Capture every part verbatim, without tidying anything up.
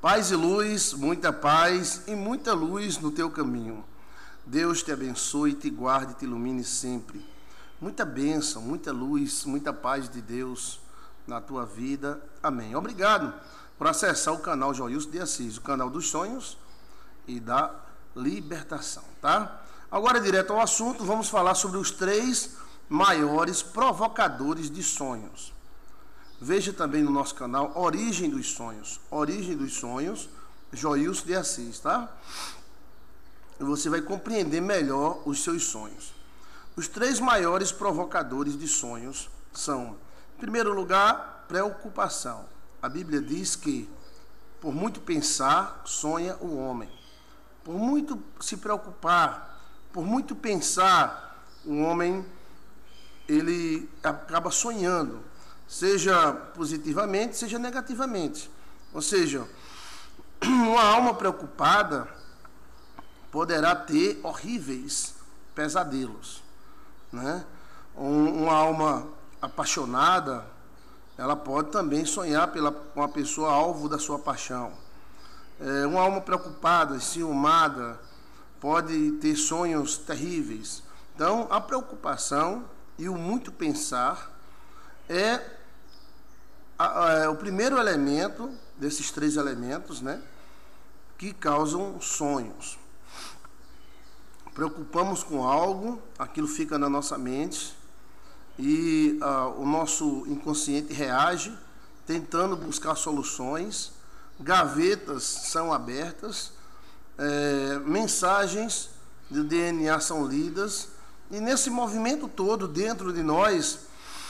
Paz e luz, muita paz e muita luz no teu caminho. Deus te abençoe, te guarde, te ilumine sempre. Muita bênção, muita luz, muita paz de Deus na tua vida. Amém. Obrigado por acessar o canal Joilson de Assis, o canal dos sonhos e da libertação, tá? Agora, direto ao assunto, vamos falar sobre os três maiores provocadores de sonhos. Veja também no nosso canal Origem dos Sonhos, Origem dos Sonhos, Joilson de Assis, tá? E você vai compreender melhor os seus sonhos. Os três maiores provocadores de sonhos são, em primeiro lugar, preocupação. A Bíblia diz que, por muito pensar, sonha o homem. Por muito se preocupar, por muito pensar, o homem, ele acaba sonhando. Seja positivamente, seja negativamente. Ou seja, uma alma preocupada poderá ter horríveis pesadelos, né? Uma alma apaixonada, ela pode também sonhar pela uma pessoa alvo da sua paixão. É, uma alma preocupada, ciumada, pode ter sonhos terríveis. Então, a preocupação e o muito pensar é É o primeiro elemento desses três elementos, né, que causam sonhos. Preocupamos com algo, aquilo fica na nossa mente e uh, o nosso inconsciente reage, tentando buscar soluções. Gavetas são abertas, é, mensagens do D N A são lidas, e nesse movimento todo dentro de nós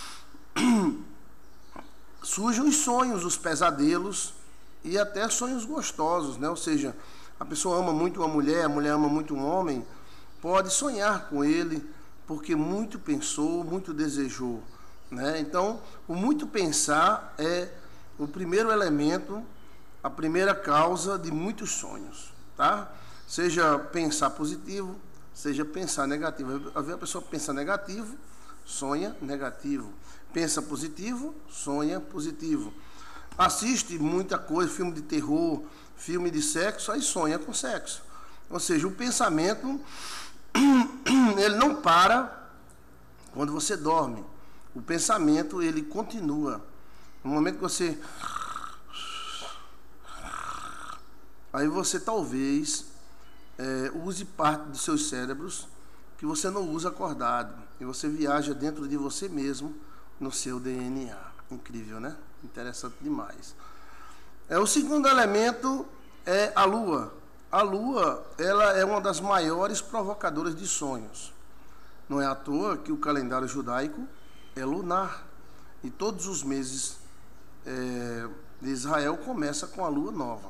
surgem os sonhos, os pesadelos e até sonhos gostosos, né? Ou seja, a pessoa ama muito uma mulher, a mulher ama muito um homem, pode sonhar com ele, porque muito pensou, muito desejou, né? Então, o muito pensar é o primeiro elemento, a primeira causa de muitos sonhos, tá? Seja pensar positivo, seja pensar negativo. Às vezes a pessoa pensa negativo, sonha negativo. Pensa positivo, sonha positivo. Assiste muita coisa, filme de terror, filme de sexo, aí sonha com sexo. Ou seja, o pensamento, ele não para quando você dorme. O pensamento, ele continua. No momento que você... Aí você talvez é, use parte dos seus cérebros que você não usa acordado. E você viaja dentro de você mesmo, no seu D N A. Incrível, né? Interessante demais. É, o segundo elemento é a Lua. A Lua, ela é uma das maiores provocadoras de sonhos. Não é à toa que o calendário judaico é lunar. E todos os meses é, de Israel começa com a Lua nova.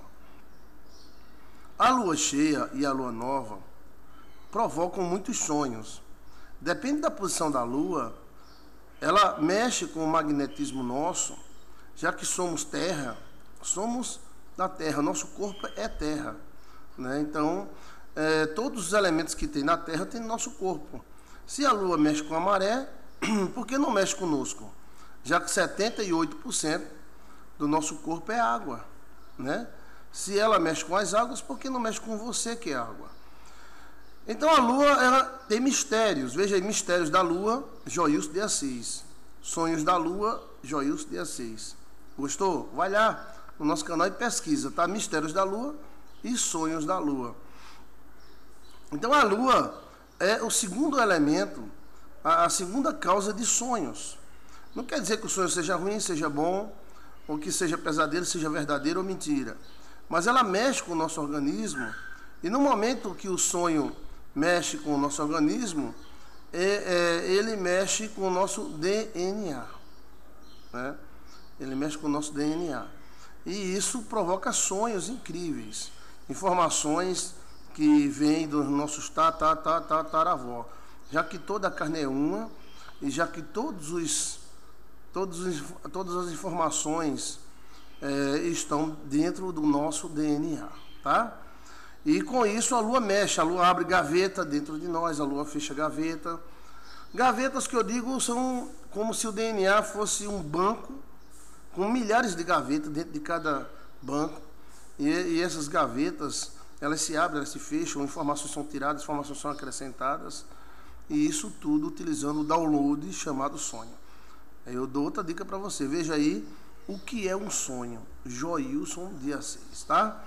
A Lua cheia e a Lua nova provocam muitos sonhos. Depende da posição da Lua, ela mexe com o magnetismo nosso, já que somos terra, somos da terra, nosso corpo é terra, né? Então, é, todos os elementos que tem na terra tem no nosso corpo. Se a Lua mexe com a maré, por que não mexe conosco? Já que setenta e oito por cento do nosso corpo é água, né? Se ela mexe com as águas, por que não mexe com você que é água? Então a Lua, ela tem mistérios. Veja aí, mistérios da Lua, Joilson de Assis. Sonhos da Lua, Joilson de Assis. Gostou? Vai lá no nosso canal e pesquisa, tá? Mistérios da Lua e Sonhos da Lua. Então a Lua é o segundo elemento, a, a segunda causa de sonhos. Não quer dizer que o sonho seja ruim, seja bom, ou que seja pesadelo, seja verdadeiro ou mentira. Mas ela mexe com o nosso organismo, e no momento que o sonho mexe com o nosso organismo, é, é, ele mexe com o nosso D N A, né? Ele mexe com o nosso D N A. E isso provoca sonhos incríveis, informações que vêm dos nossos tataravó, já que toda a carne é uma, e já que todos os, todos os, todas as informações é, estão dentro do nosso D N A, tá? E com isso a Lua mexe, a Lua abre gaveta dentro de nós, a Lua fecha gaveta. Gavetas que eu digo são como se o D N A fosse um banco com milhares de gavetas dentro de cada banco. e, e essas gavetas, elas se abrem, elas se fecham, informações são tiradas, informações são acrescentadas, e isso tudo utilizando o download chamado sonho. Eu dou outra dica para você, veja aí o que é um sonho. Joilson, dia seis, tá?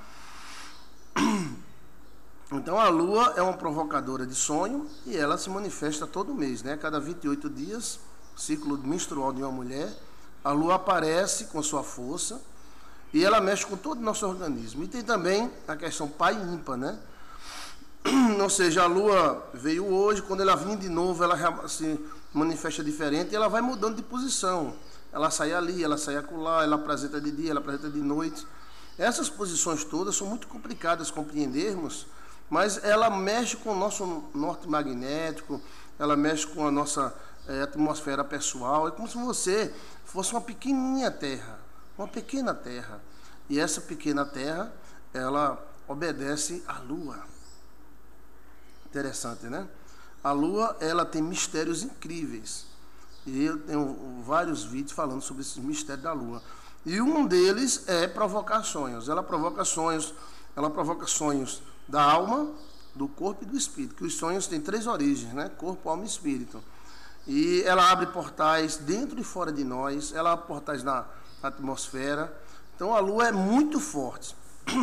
Então a lua é uma provocadora de sonho e ela se manifesta todo mês, né? Cada vinte e oito dias, ciclo menstrual de uma mulher, a lua aparece com sua força e ela mexe com todo o nosso organismo. E tem também a questão pai ímpar, né? Ou seja, a lua veio hoje, quando ela vir de novo, ela se manifesta diferente e ela vai mudando de posição. Ela sai ali, ela sai acolá, ela apresenta de dia, ela apresenta de noite. Essas posições todas são muito complicadas de compreendermos, mas ela mexe com o nosso norte magnético, ela mexe com a nossa é, atmosfera pessoal. É como se você fosse uma pequenininha terra, uma pequena terra. E essa pequena terra, ela obedece à lua. Interessante, né? A lua, ela tem mistérios incríveis. E eu tenho vários vídeos falando sobre esses mistérios da lua. E um deles é provocar sonhos. Ela provoca sonhos, ela provoca sonhos da alma, do corpo e do espírito. Que os sonhos têm três origens, né? Corpo, alma e espírito. E ela abre portais dentro e fora de nós. Ela abre portais na atmosfera. Então a lua é muito forte.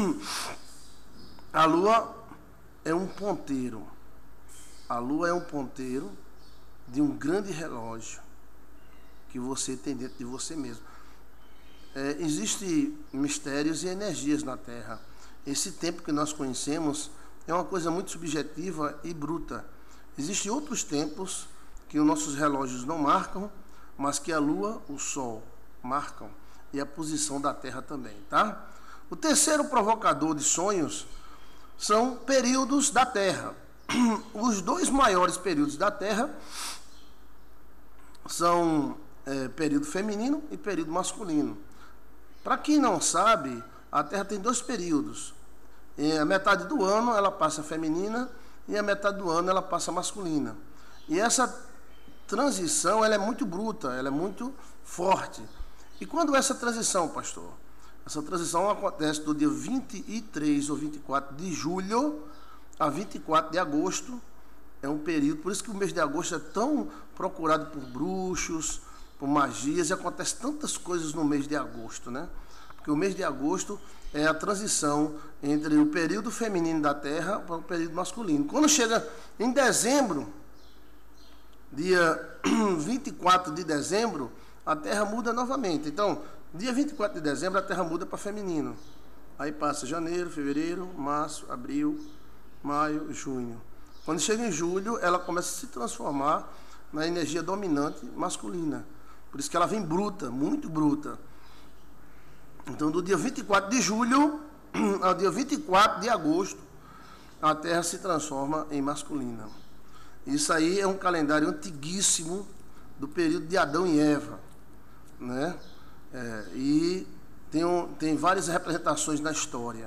A lua é um ponteiro. A lua é um ponteiro de um grande relógio que você tem dentro de você mesmo. É, Existem mistérios e energias na Terra. Esse tempo que nós conhecemos é uma coisa muito subjetiva e bruta. Existem outros tempos que os nossos relógios não marcam, mas que a Lua, o Sol marcam, e a posição da Terra também, tá? O terceiro provocador de sonhos são períodos da Terra. Os dois maiores períodos da Terra são é, período feminino e período masculino. Para quem não sabe, a Terra tem dois períodos. E a metade do ano ela passa feminina e a metade do ano ela passa masculina. E essa transição ela é muito bruta, ela é muito forte. E quando essa transição, pastor? Essa transição acontece do dia vinte e três ou vinte e quatro de julho a vinte e quatro de agosto. É um período, por isso que o mês de agosto é tão procurado por bruxos, por magias, e acontece tantas coisas no mês de agosto, né? Porque o mês de agosto é a transição entre o período feminino da Terra para o período masculino. Quando chega em dezembro, dia vinte e quatro de dezembro, a Terra muda novamente. Então, dia vinte e quatro de dezembro, a Terra muda para feminino. Aí passa janeiro, fevereiro, março, abril, maio, junho. Quando chega em julho, ela começa a se transformar na energia dominante masculina. Por isso que ela vem bruta, muito bruta. Então, do dia vinte e quatro de julho ao dia vinte e quatro de agosto, a Terra se transforma em masculina. Isso aí é um calendário antiguíssimo do período de Adão e Eva, né? É, e tem, um, tem várias representações na história.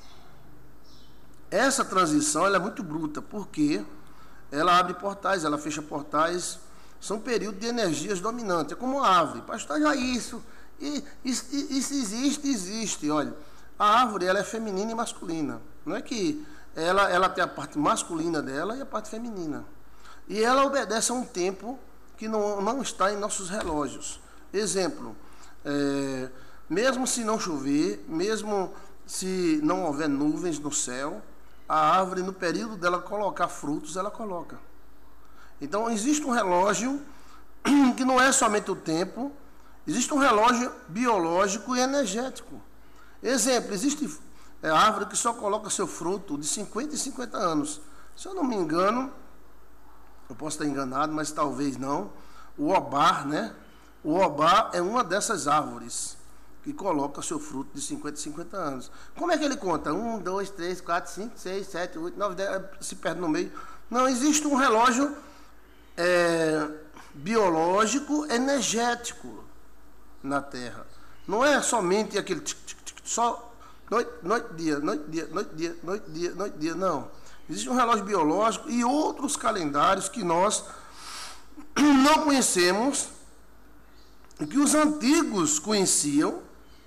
Essa transição ela é muito bruta, porque ela abre portais, ela fecha portais. São períodos de energias dominantes. É como a árvore. Pastor, já isso. E, isso, isso existe, existe. Olha, a árvore ela é feminina e masculina. Não é que ela, ela tem a parte masculina dela e a parte feminina. E ela obedece a um tempo que não, não está em nossos relógios. Exemplo, é, mesmo se não chover, mesmo se não houver nuvens no céu, a árvore, no período dela colocar frutos, ela coloca. Então, existe um relógio que não é somente o tempo, existe um relógio biológico e energético. Exemplo, existe é, árvore que só coloca seu fruto de cinquenta em cinquenta anos. Se eu não me engano, eu posso estar enganado, mas talvez não, o obar, né? O obar é uma dessas árvores que coloca seu fruto de cinquenta em cinquenta anos. Como é que ele conta? um, dois, três, quatro, cinco, seis, sete, oito, nove, dez, se perde no meio. Não, existe um relógio É, biológico, energético na Terra. Não é somente aquele tic, tic, tic, só noite, noite, dia, noite, dia, noite, dia, noite, dia, noite, dia, não. Existe um relógio biológico e outros calendários que nós não conhecemos, que os antigos conheciam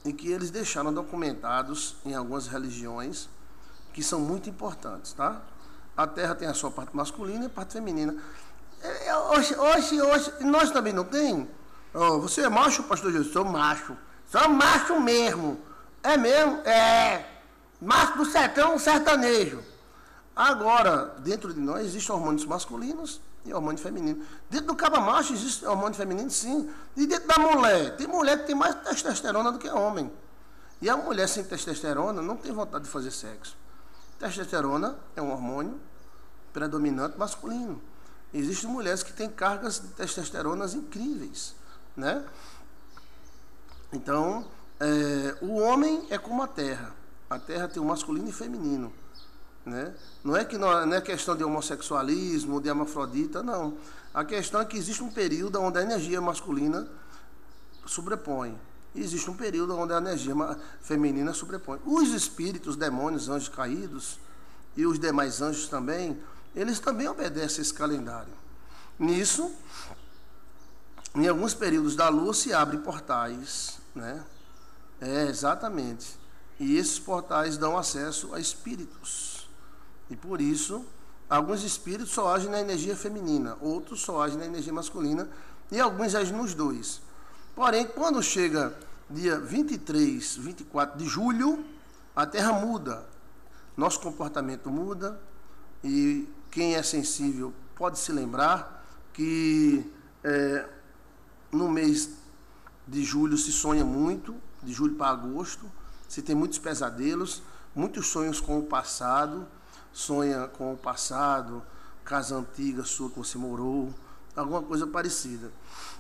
e que eles deixaram documentados em algumas religiões que são muito importantes, tá? A Terra tem a sua parte masculina e a parte feminina. É, hoje, hoje, hoje, nós também não tem? Oh, você é macho, pastor Jesus? Sou macho. Sou macho mesmo. É mesmo? É. Macho do sertão sertanejo. Agora, dentro de nós existem hormônios masculinos e hormônio feminino. Dentro do caba macho existe hormônio feminino, sim. E dentro da mulher, tem mulher que tem mais testosterona do que homem. E a mulher sem testosterona não tem vontade de fazer sexo. Testosterona é um hormônio predominante masculino. Existem mulheres que têm cargas de testosteronas incríveis, né? Então, é, o homem é como a terra. A terra tem o masculino e feminino, né? Não é que não, não é questão de homossexualismo, de hermafrodita, não. A questão é que existe um período onde a energia masculina sobrepõe. E existe um período onde a energia feminina sobrepõe. Os espíritos, demônios, anjos caídos e os demais anjos também, eles também obedecem esse calendário. Nisso, em alguns períodos da lua se abrem portais, né? É, exatamente. E esses portais dão acesso a espíritos. E por isso, alguns espíritos só agem na energia feminina, outros só agem na energia masculina, e alguns agem nos dois. Porém, quando chega dia vinte e três, vinte e quatro de julho, a Terra muda. Nosso comportamento muda, e quem é sensível pode se lembrar que é, no mês de julho se sonha muito, de julho para agosto, se tem muitos pesadelos, muitos sonhos com o passado, sonha com o passado, casa antiga sua que você morou, alguma coisa parecida.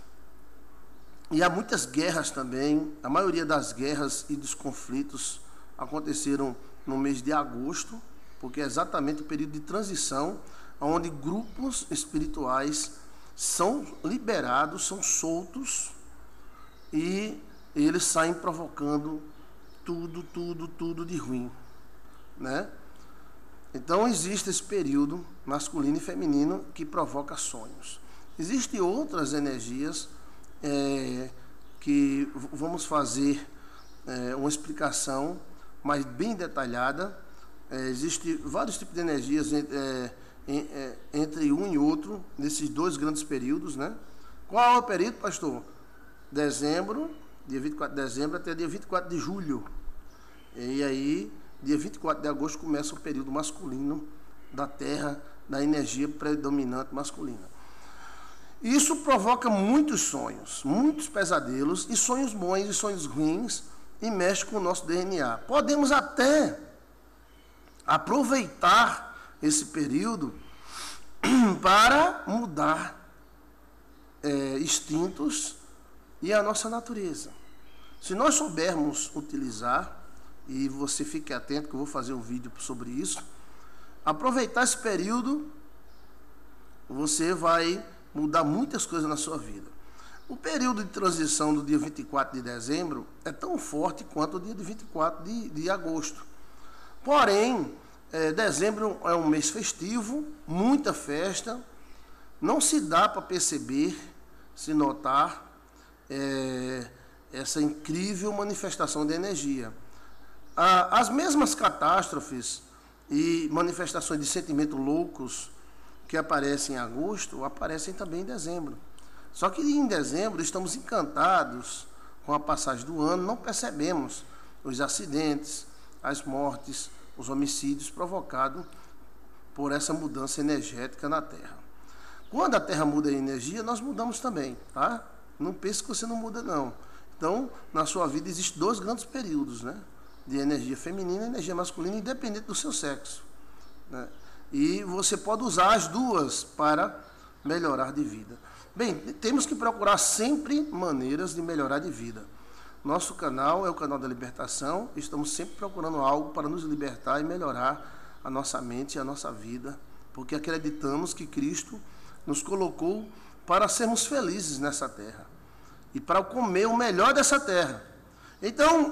E há muitas guerras também, a maioria das guerras e dos conflitos aconteceram no mês de agosto, porque é exatamente o período de transição, onde grupos espirituais são liberados, são soltos, e eles saem provocando tudo, tudo, tudo de ruim, né? Então existe esse período masculino e feminino que provoca sonhos. Existem outras energias é, que vamos fazer é, uma explicação mais bem detalhada. É, Existem vários tipos de energias é, é, entre um e outro, nesses dois grandes períodos, né? Qual é o período, pastor? Dezembro, dia vinte e quatro de dezembro até dia vinte e quatro de julho. E aí, dia vinte e quatro de agosto, começa o período masculino da Terra, da energia predominante masculina. Isso provoca muitos sonhos, muitos pesadelos, e sonhos bons e sonhos ruins, e mexe com o nosso D N A. Podemos até aproveitar esse período para mudar é, instintos e a nossa natureza. Se nós soubermos utilizar, e você fique atento que eu vou fazer um vídeo sobre isso, aproveitar esse período, você vai mudar muitas coisas na sua vida. O período de transição do dia vinte e quatro de dezembro é tão forte quanto o dia de vinte e quatro de, de agosto. Porém, é, dezembro é um mês festivo, muita festa, não se dá para perceber, se notar é, essa incrível manifestação de energia. As mesmas catástrofes e manifestações de sentimentos loucos que aparecem em agosto, aparecem também em dezembro. Só que em dezembro estamos encantados com a passagem do ano, não percebemos os acidentes, as mortes, os homicídios provocados por essa mudança energética na Terra. Quando a Terra muda a energia, nós mudamos também, tá? Não pense que você não muda, não. Então, na sua vida existem dois grandes períodos, né? De energia feminina e energia masculina, independente do seu sexo, né? E você pode usar as duas para melhorar de vida. Bem, temos que procurar sempre maneiras de melhorar de vida. Nosso canal é o canal da libertação, estamos sempre procurando algo para nos libertar e melhorar a nossa mente e a nossa vida, porque acreditamos que Cristo nos colocou para sermos felizes nessa terra e para comer o melhor dessa terra. Então,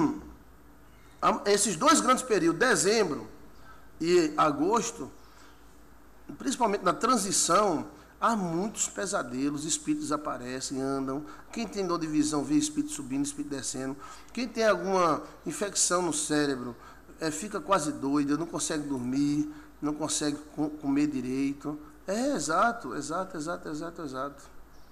esses dois grandes períodos, dezembro e agosto, principalmente na transição, há muitos pesadelos, espíritos aparecem, andam. Quem tem dor de visão vê espírito subindo, espírito descendo. Quem tem alguma infecção no cérebro, é, fica quase doido, não consegue dormir, não consegue comer direito. É, exato, exato, exato, exato, exato.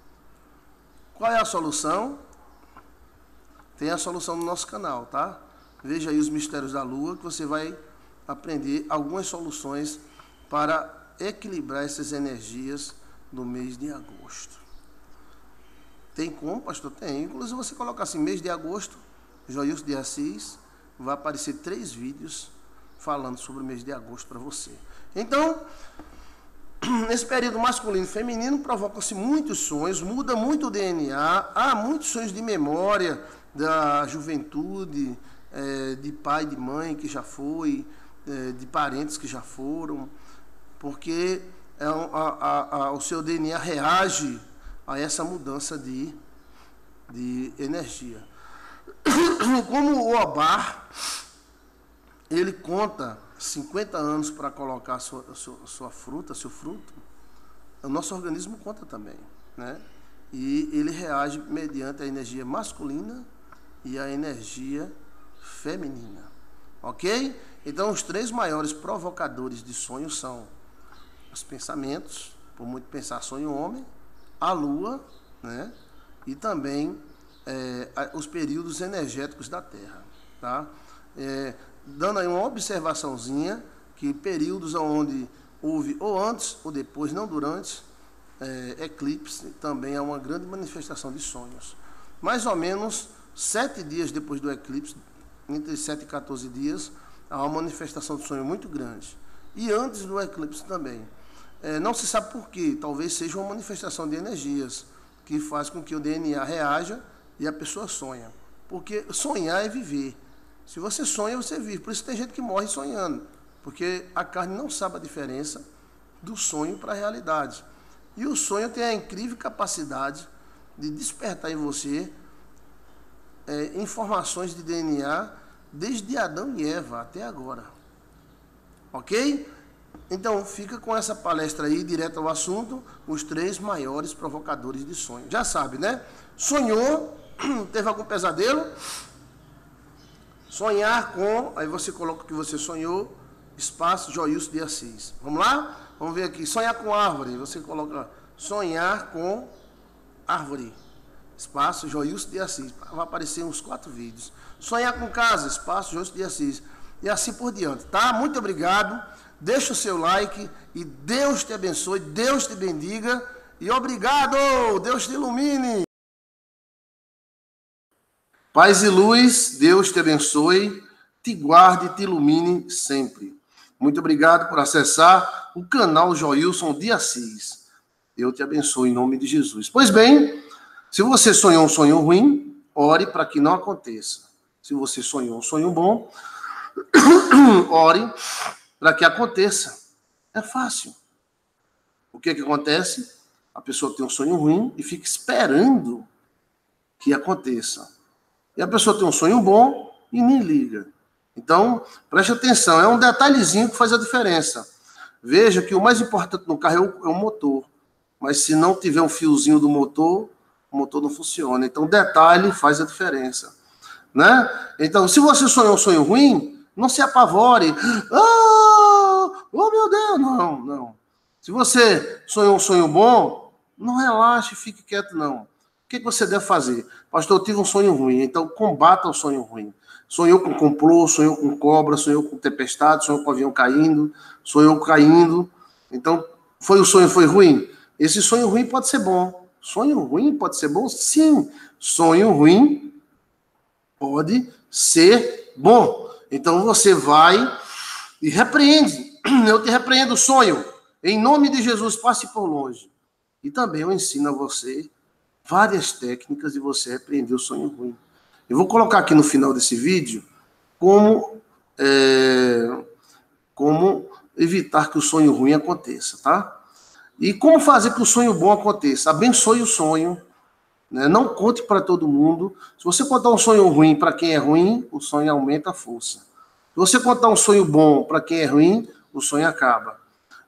Qual é a solução? Tem a solução no nosso canal, tá? Veja aí os mistérios da Lua, que você vai aprender algumas soluções para equilibrar essas energias do mês de agosto. Tem como, pastor? Tem. Inclusive, você coloca assim, mês de agosto, Joilson de Assis, vai aparecer três vídeos falando sobre o mês de agosto para você. Então, nesse período masculino e feminino, provocam-se muitos sonhos, muda muito o D N A, há muitos sonhos de memória da juventude, é, de pai, de mãe que já foi, é, de parentes que já foram, porque é, a, a, a, o seu D N A reage a essa mudança de, de energia. Como o Obar, ele conta cinquenta anos para colocar sua, sua, sua fruta, seu fruto, o nosso organismo conta também, né? E ele reage mediante a energia masculina e a energia feminina, ok? Então, os três maiores provocadores de sonhos são os pensamentos, por muito pensar sonho homem, a lua, né? E também é, os períodos energéticos da Terra, tá? É, dando aí uma observaçãozinha, que períodos onde houve ou antes ou depois, não durante, é, eclipse, também é uma grande manifestação de sonhos. Mais ou menos sete dias depois do eclipse, entre sete e quatorze dias, há uma manifestação de sonho muito grande. E antes do eclipse também. É, não se sabe por quê, talvez seja uma manifestação de energias, que faz com que o D N A reaja e a pessoa sonha. Porque sonhar é viver. Se você sonha, você vive. Por isso tem gente que morre sonhando, porque a carne não sabe a diferença do sonho para a realidade. E o sonho tem a incrível capacidade de despertar em você é, informações de D N A desde Adão e Eva até agora. Ok? Então, fica com essa palestra aí, direto ao assunto, os três maiores provocadores de sonho. Já sabe, né? Sonhou, teve algum pesadelo? Sonhar com, aí você coloca o que você sonhou, espaço, Joilson de Assis. Vamos lá? Vamos ver aqui. Sonhar com árvore, você coloca sonhar com árvore, espaço, Joilson de Assis. Vai aparecer uns quatro vídeos. Sonhar com casa, espaço, Joilson de Assis. E assim por diante, tá? Muito obrigado. Deixa o seu like e Deus te abençoe, Deus te bendiga e obrigado, Deus te ilumine. Paz e luz, Deus te abençoe, te guarde e te ilumine sempre. Muito obrigado por acessar o canal Joilson de Assis. Deus te abençoe em nome de Jesus. Pois bem, se você sonhou um sonho ruim, ore para que não aconteça. Se você sonhou um sonho bom, ore para que aconteça. É fácil. O que que acontece? A pessoa tem um sonho ruim e fica esperando que aconteça. E a pessoa tem um sonho bom e nem liga. Então, preste atenção, é um detalhezinho que faz a diferença. Veja que o mais importante no carro é o, é o motor. Mas se não tiver um fiozinho do motor, o motor não funciona. Então, detalhe faz a diferença. Né? Então, se você sonhou um sonho ruim, não se apavore. Ah, oh, meu Deus, não, não. Se você sonhou um sonho bom, não relaxe, fique quieto, não. O que você deve fazer? Pastor, eu tive um sonho ruim, então combata o sonho ruim. Sonhou com complô, sonhou com cobra, sonhou com tempestade, sonhou com avião caindo, sonhou caindo. Então, foi o sonho foi ruim? Esse sonho ruim pode ser bom. Sonho ruim pode ser bom? Sim. Sonho ruim pode ser bom. Então, você vai e repreende. Eu te repreendo o sonho. Em nome de Jesus, passe por longe. E também eu ensino a você várias técnicas de você repreender o sonho ruim. Eu vou colocar aqui no final desse vídeo como, é, como evitar que o sonho ruim aconteça, tá? E como fazer que o sonho bom aconteça. Abençoe o sonho, né? Não conte para todo mundo. Se você contar um sonho ruim para quem é ruim, o sonho aumenta a força. Se você contar um sonho bom para quem é ruim, o sonho acaba.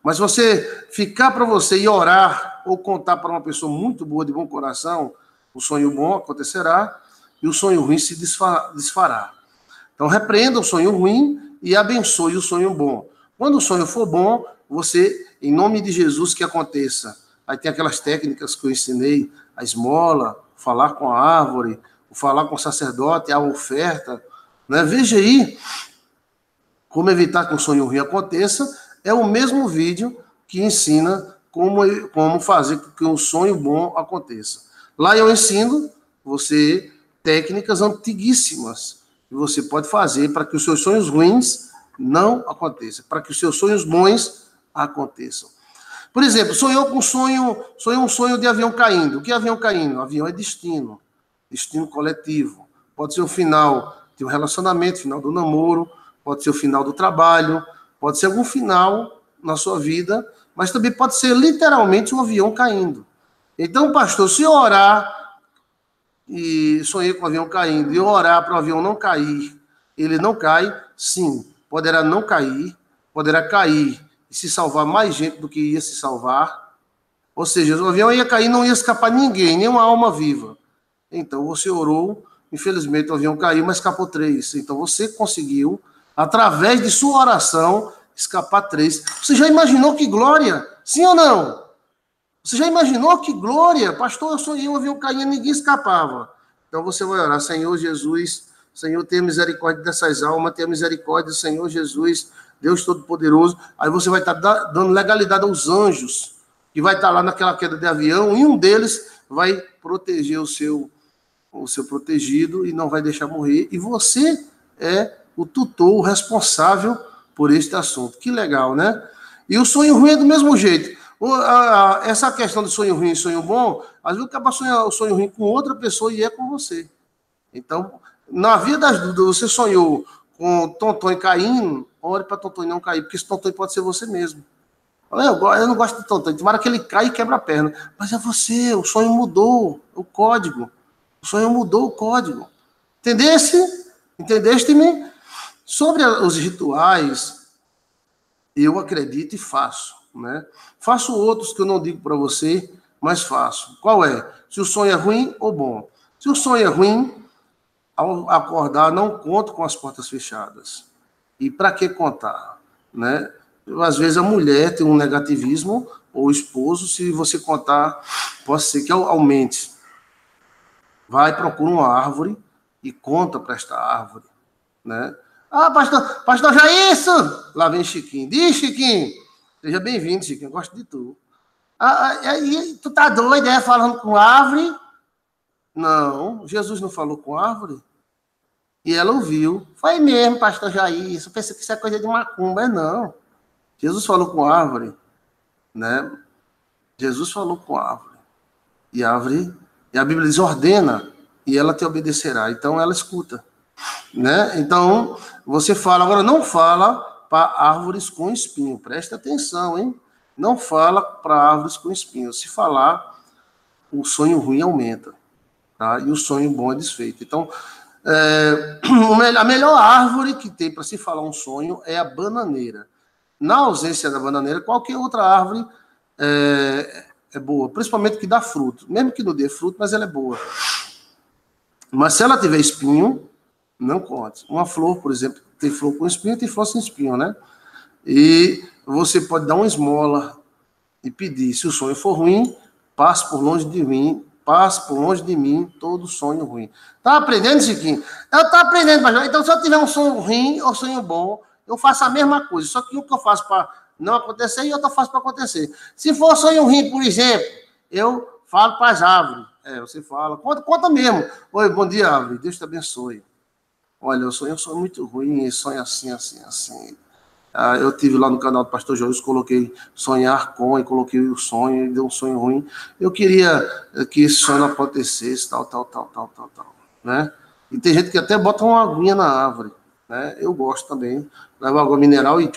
Mas você ficar para você e orar ou contar para uma pessoa muito boa, de bom coração, o sonho bom acontecerá e o sonho ruim se desfará. Então, repreenda o sonho ruim e abençoe o sonho bom. Quando o sonho for bom, você, em nome de Jesus, que aconteça. Aí tem aquelas técnicas que eu ensinei, a esmola, falar com a árvore, falar com o sacerdote, a oferta. Né? Veja aí como evitar que um sonho ruim aconteça. É o mesmo vídeo que ensina como, como fazer com que um sonho bom aconteça. Lá eu ensino você técnicas antiguíssimas que você pode fazer para que os seus sonhos ruins não aconteçam, para que os seus sonhos bons aconteçam. Por exemplo, sonhou com um sonho, sonhou um sonho de avião caindo. O que é avião caindo? Avião é destino, destino coletivo. Pode ser o final de um relacionamento, final do namoro, pode ser o final do trabalho, pode ser algum final na sua vida, mas também pode ser literalmente um avião caindo. Então, pastor, se eu orar e sonhei com o avião caindo, e eu orar para o avião não cair, ele não cai, sim, poderá não cair, poderá cair e se salvar mais gente do que ia se salvar. Ou seja, o avião ia cair, não ia escapar ninguém, nenhuma alma viva. Então, você orou, infelizmente o avião caiu, mas escapou três. Então, você conseguiu, através de sua oração, escapar três. Você já imaginou que glória? Sim ou não? Você já imaginou que glória? Pastor, eu sonhei, o avião caía, ninguém escapava. Então você vai orar, Senhor Jesus, Senhor, tenha misericórdia dessas almas, tenha misericórdia, Senhor Jesus, Deus Todo-Poderoso. Aí você vai estar dando legalidade aos anjos, que vai estar lá naquela queda de avião, e um deles vai proteger o seu, o seu protegido e não vai deixar morrer. E você é o tutor, o responsável por este assunto. Que legal, né? E o sonho ruim é do mesmo jeito. Essa questão de sonho ruim e sonho bom, às vezes acaba sonhando o sonho ruim com outra pessoa e é com você. Então, na vida das dúvidas, você sonhou com Tontonho caindo, ore para Tontonho não cair, porque esse Tontonho pode ser você mesmo. Eu não gosto de Tontonho, tomara que ele caia e quebra a perna. Mas é você, o sonho mudou o código. O sonho mudou o código. Entendeste? Entendeste-me? Sobre os rituais, eu acredito e faço, né? Faço outros que eu não digo para você, mas faço. Qual é? Se o sonho é ruim ou bom. Se o sonho é ruim, ao acordar, não conto com as portas fechadas. E para que contar, né? Às vezes a mulher tem um negativismo, ou o esposo, se você contar, pode ser que aumente. Vai, procura uma árvore e conta para esta árvore, né? Ah, pastor, pastor Jair, lá vem Chiquinho. Diz, Chiquinho. Seja bem-vindo, Chiquinho, eu gosto de tu. Ah, aí, tu tá doido, é? Falando com árvore? Não, Jesus não falou com árvore. E ela ouviu. Foi mesmo, pastor Jair, eu pensei que isso é coisa de macumba. É não. Jesus falou com árvore, né? Jesus falou com árvore. E a árvore, e a Bíblia diz, ordena, e ela te obedecerá. Então ela escuta. Né? Então, você fala, agora não fala para árvores com espinho, presta atenção, hein? Não fala para árvores com espinho. Se falar, o sonho ruim aumenta, tá? E o sonho bom é desfeito. Então, é, a melhor árvore que tem para se falar um sonho é a bananeira. Na ausência da bananeira, qualquer outra árvore é, é boa, principalmente que dá fruto, mesmo que não dê fruto, mas ela é boa. Mas se ela tiver espinho, não conte. Uma flor, por exemplo, tem flor com espinho, tem flor sem espinho, né? E você pode dar uma esmola e pedir. Se o sonho for ruim, passe por longe de mim, passe por longe de mim todo sonho ruim. Tá aprendendo, Chiquinho? Eu tô aprendendo, mas então se eu tiver um sonho ruim ou sonho bom, eu faço a mesma coisa. Só que um que eu faço para não acontecer e outro eu faço para acontecer. Se for sonho ruim, por exemplo, eu falo para as árvores. É, você fala, conta, conta mesmo. Oi, bom dia, árvore. Deus te abençoe. Olha, eu sonho, eu sonho muito ruim, sonho assim, assim, assim. Ah, eu tive lá no canal do Pastor Joilson, coloquei sonhar com, e coloquei o sonho, e deu um sonho ruim. Eu queria que esse sonho não acontecesse, tal, tal, tal, tal, tal, tal, né? E tem gente que até bota uma aguinha na árvore, né? Eu gosto também, leva água mineral e...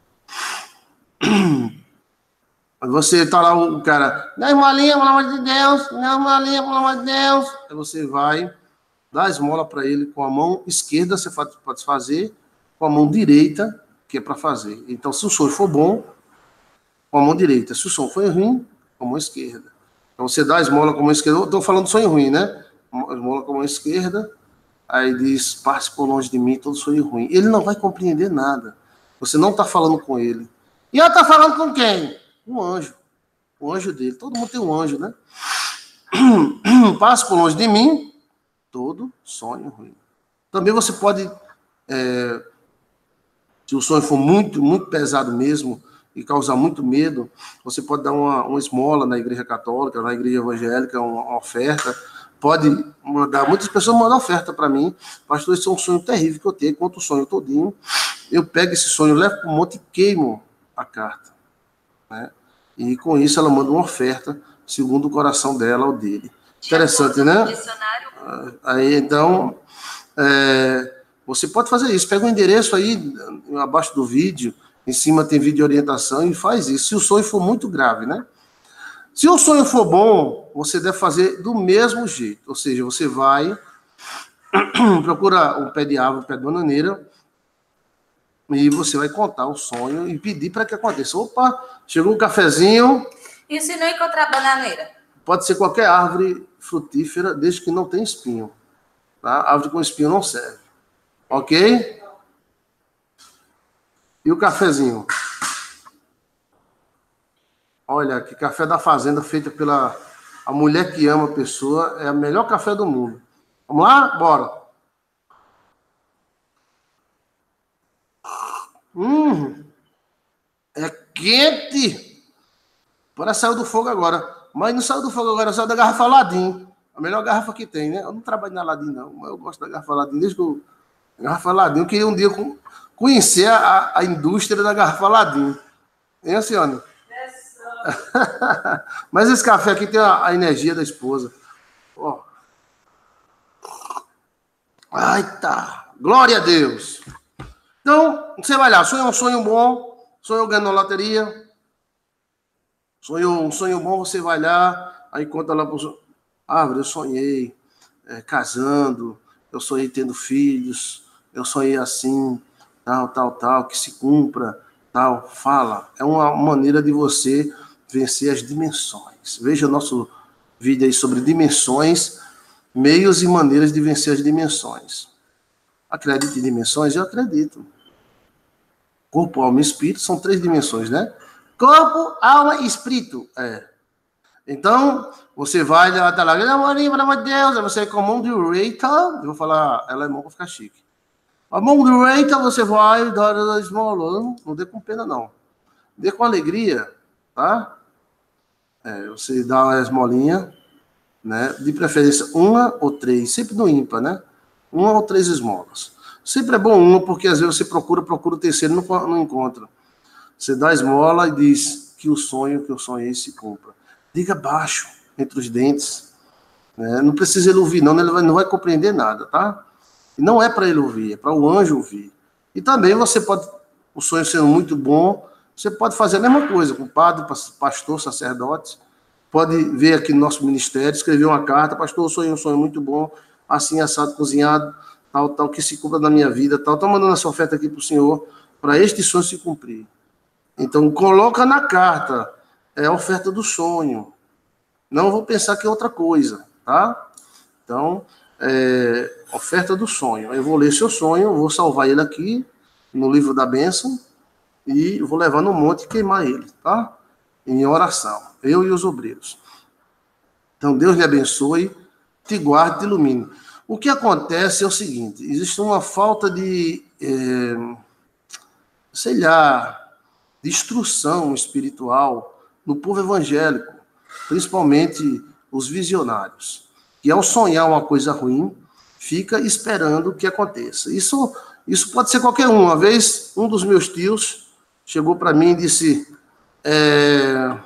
Você tá lá, o cara, dá uma linha, pelo amor de Deus, dá uma linha, pelo amor de Deus. Aí você vai... dá a esmola para ele com a mão esquerda, você pode fazer, com a mão direita, que é para fazer. Então, se o sonho for bom, com a mão direita. Se o sonho foi ruim, com a mão esquerda. Então você dá a esmola com a mão esquerda. Eu estou falando sonho ruim, né? Esmola com a mão esquerda. Aí diz, passe por longe de mim todo sonho ruim. Ele não vai compreender nada. Você não está falando com ele. E ela está falando com quem? Um anjo. O anjo dele. Todo mundo tem um anjo, né? Passe por longe de mim todo sonho ruim. Também você pode, é, se o sonho for muito, muito pesado mesmo e causar muito medo, você pode dar uma, uma esmola na igreja católica, na igreja evangélica, uma, uma oferta. Pode mandar, muitas pessoas mandam oferta para mim. Pastor, isso é um sonho terrível que eu tenho, conto o sonho todinho. Eu pego esse sonho, levo para o monte e queimo a carta. Né? E com isso ela manda uma oferta, segundo o coração dela ou dele. Interessante, né? Aí, então, é, você pode fazer isso. Pega o um endereço aí, abaixo do vídeo, em cima tem vídeo de orientação e faz isso. Se o sonho for muito grave, né? Se o sonho for bom, você deve fazer do mesmo jeito. Ou seja, você vai, procura um pé de árvore, um pé de bananeira, e você vai contar o sonho e pedir para que aconteça. Opa, chegou um cafezinho. E se não encontrar bananeira? Pode ser qualquer árvore frutífera, desde que não tenha espinho. Tá? Árvore com espinho não serve. Ok? E o cafezinho? Olha, que café da fazenda feito pela a mulher que ama a pessoa. É o melhor café do mundo. Vamos lá? Bora. Hum, é quente. Parece que saiu do fogo agora. Mas não saiu do fogo agora, saiu da garrafa Aladim. A melhor garrafa que tem, né? Eu não trabalho na Aladim, não. Mas eu gosto da garrafa Aladim. Desde que eu... Garrafa Aladim. Eu queria um dia conhecer a, a indústria da garrafa Aladim. Hein, senhora? Mas esse café aqui tem a, a energia da esposa. Ó. Ai, tá. Glória a Deus. Então, você vai lá. Sonho é um sonho bom. Sonho ganhando na loteria. Sonho, um sonho bom, você vai lá, aí conta lá para os... Ah, eu sonhei é, casando, eu sonhei tendo filhos, eu sonhei assim, tal, tal, tal, que se cumpra, tal. Fala. É uma maneira de você vencer as dimensões. Veja o nosso vídeo aí sobre dimensões, meios e maneiras de vencer as dimensões. Acredita em dimensões? Eu acredito. Corpo, alma e espírito são três dimensões, né? Corpo, alma e espírito. É. Então, você vai lá, tá lá, pelo amor de Deus, você com a mão direita, eu vou falar alemão para ficar chique. A mão direita você vai dar a esmola, não dê com pena não. Dê com alegria, tá? É, você dá uma esmolinha, né? De preferência uma ou três, sempre no ímpar, né? Uma ou três esmolas. Sempre é bom uma, porque às vezes você procura, procura o terceiro e não, não encontra. Você dá a esmola e diz que o sonho que eu sonhei se cumpra. Diga baixo, entre os dentes. Né? Não precisa ele ouvir, não, ele não vai compreender nada, tá? E não é para ele ouvir, é para o anjo ouvir. E também você pode, o sonho sendo muito bom, você pode fazer a mesma coisa com padre, pastor, sacerdote. Pode ver aqui no nosso ministério, escrever uma carta, pastor, eu sonhei um sonho muito bom, assim, assado, cozinhado, tal, tal, que se cumpra na minha vida, tal. Estou mandando essa oferta aqui para o senhor, para este sonho se cumprir. Então, coloca na carta, é a oferta do sonho. Não vou pensar que é outra coisa, tá? Então, é, oferta do sonho. Eu vou ler seu sonho, vou salvar ele aqui, no livro da bênção, e vou levar no monte e queimar ele, tá? Em oração, eu e os obreiros. Então, Deus lhe abençoe, te guarde, te ilumine. O que acontece é o seguinte, existe uma falta de, é, sei lá, de instrução espiritual no povo evangélico, principalmente os visionários, que ao sonhar uma coisa ruim, fica esperando que aconteça. Isso, isso pode ser qualquer um. Uma vez, um dos meus tios chegou para mim e disse, é,